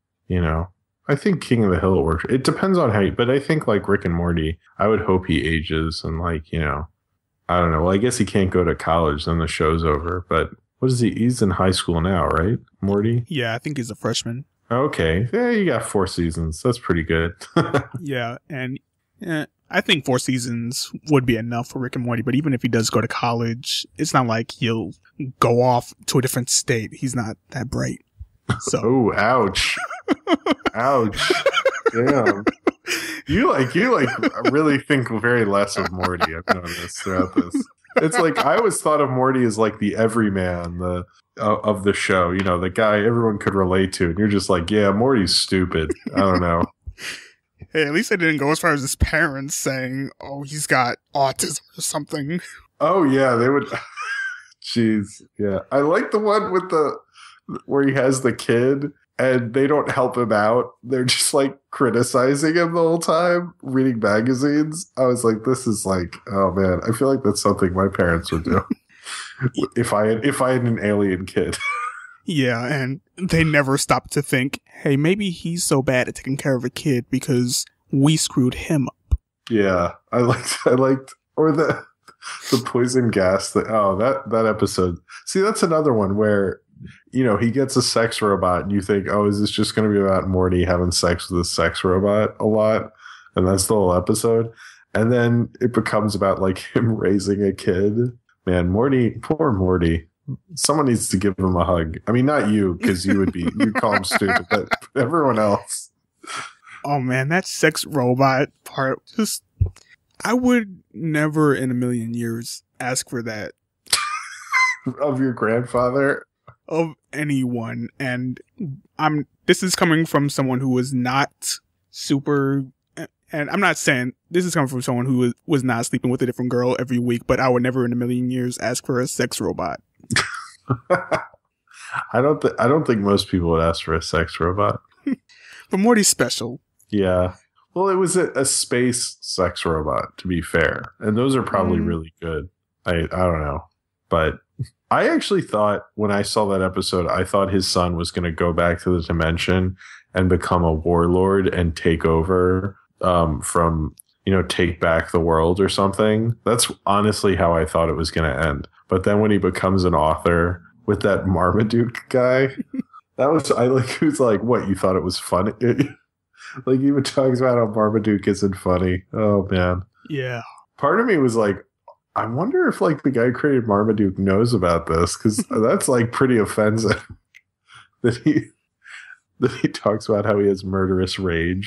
Speaker 2: I think King of the Hill works. It depends on how but I think like Rick and Morty, I would hope he ages and I don't know. Well, I guess he can't go to college, then the show's over, but what is he? He's in high school now, right? Morty?
Speaker 1: Yeah, I think he's a freshman.
Speaker 2: Okay. Yeah, you got 4 seasons. That's pretty good.
Speaker 1: Yeah, and I think 4 seasons would be enough for Rick and Morty, but even if he does go to college, it's not like he'll go off to a different state. He's not that bright. So.
Speaker 2: Oh, ouch. Ouch. Damn. You really think very less of Morty, I've noticed throughout this. It's like, I always thought of Morty as like the everyman of the show, the guy everyone could relate to. And you're just like, yeah, Morty's stupid. I don't know.
Speaker 1: Hey, at least I didn't go as far as his parents saying, oh, he's got autism or something.
Speaker 2: Oh, yeah, they would. Jeez. Yeah. I like the one with where he has the kid and they don't help him out. They're just like criticizing him the whole time, reading magazines. I was like, this is like, oh man, I feel like that's something my parents would do if I had an alien kid.
Speaker 1: Yeah, and they never stopped to think, hey, maybe he's so bad at taking care of a kid because we screwed him up.
Speaker 2: Yeah, I liked, or the poison gas. That episode. See, that's another one where, he gets a sex robot and you think, oh, is this just going to be about Morty having sex with a sex robot a lot? And that's the whole episode. And then it becomes about like him raising a kid. Man, poor Morty. Someone needs to give him a hug. I mean, not you, because you'd call him stupid, but everyone else.
Speaker 1: Oh man, that sex robot part, I would never in a million years ask for that.
Speaker 2: Of your grandfather?
Speaker 1: Of anyone. And this is coming from someone who was not super, and I'm not saying this is coming from someone who was not sleeping with a different girl every week, but I would never in a million years ask for a sex robot.
Speaker 2: I don't think most people would ask for a sex robot.
Speaker 1: But Morty's special.
Speaker 2: Yeah. Well, it was a space sex robot, to be fair. And those are probably really good. I don't know. But I actually thought when I saw that episode, I thought his son was going to go back to the dimension and become a warlord and take over from, take back the world or something. That's honestly how I thought it was going to end. But then when he becomes an author with that Marmaduke guy, who's like, what, you thought it was funny? Like, even talks about how Marmaduke isn't funny. Oh, man.
Speaker 1: Yeah.
Speaker 2: Part of me was like, I wonder if, like, the guy who created Marmaduke knows about this, because that's, like, pretty offensive that he talks about how he has murderous rage.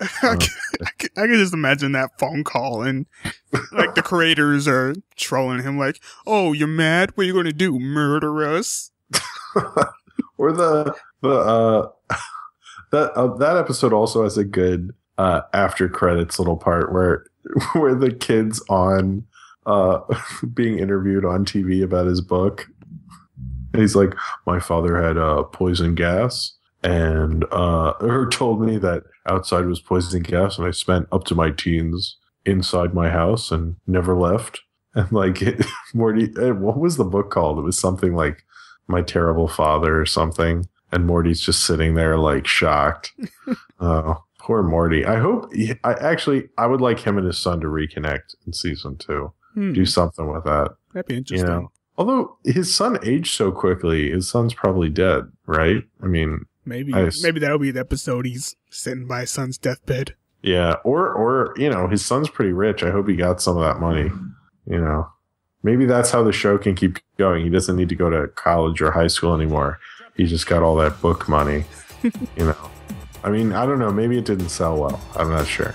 Speaker 1: I can just imagine that phone call and like the creators are trolling him like, oh, you're mad? What are you going to do? Murder us?
Speaker 2: Or that episode also has a good after credits little part where the kid's on being interviewed on TV about his book. And he's like, my father had poison gas and told me that outside was poison gas, and I spent up to my teens inside my house and never left. And like Morty, what was the book called? It was something like My Terrible Father or something. And Morty's just sitting there like shocked. Oh, poor Morty. I would like him and his son to reconnect in season 2. Do something with that.
Speaker 1: That'd be interesting.
Speaker 2: You know? Although his son aged so quickly, his son's probably dead, right? I mean,
Speaker 1: maybe that'll be the episode he's sitting by his son's deathbed.
Speaker 2: Yeah, or his son's pretty rich. I hope he got some of that money. Maybe that's how the show can keep going. He doesn't need to go to college or high school anymore. He just got all that book money. I mean, I don't know. Maybe it didn't sell well. I'm not sure.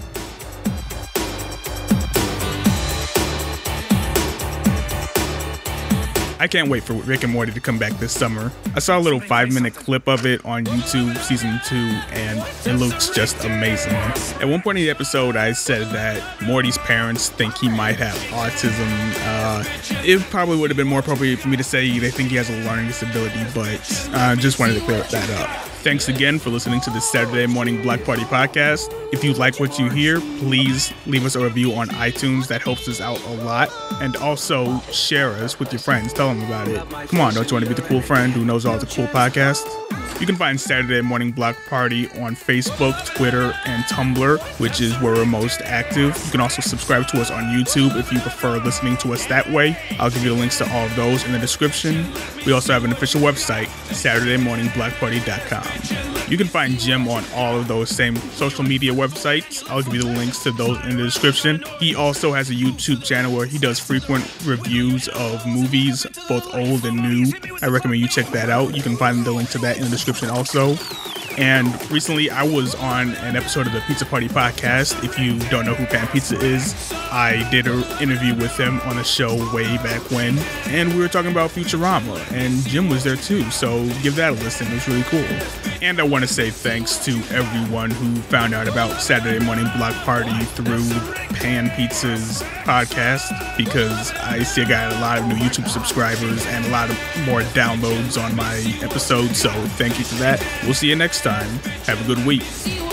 Speaker 1: I can't wait for Rick and Morty to come back this summer. I saw a little 5-minute clip of it on YouTube, season 2, and it looks just amazing. At one point in the episode, I said that Morty's parents think he might have autism. It probably would have been more appropriate for me to say they think he has a learning disability, but I just wanted to clear that up. Thanks again for listening to the Saturday Morning Block Party podcast. If you like what you hear, please leave us a review on iTunes. That helps us out a lot. And also share us with your friends. Tell them about it. Come on, don't you want to be the cool friend who knows all the cool podcasts? You can find Saturday Morning Block Party on Facebook, Twitter, and Tumblr, which is where we're most active. You can also subscribe to us on YouTube if you prefer listening to us that way. I'll give you the links to all of those in the description. We also have an official website, SaturdayMorningBlockParty.com. You can find Jim on all of those same social media websites. I'll give you the links to those in the description. He also has a YouTube channel where he does frequent reviews of movies, both old and new. I recommend you check that out. You can find the link to that in the description also. And recently I was on an episode of the Pizza Party podcast. If you don't know who Pan Pizza is, I did an interview with him on a show way back when, and we were talking about Futurama, and Jim was there too, so give that a listen. It was really cool. And I want to say thanks to everyone who found out about Saturday Morning Block Party through Pan Pizza's podcast, because I see I got a lot of new YouTube subscribers and a lot of more downloads on my episodes, so thank you for that. We'll see you next time. Have a good week.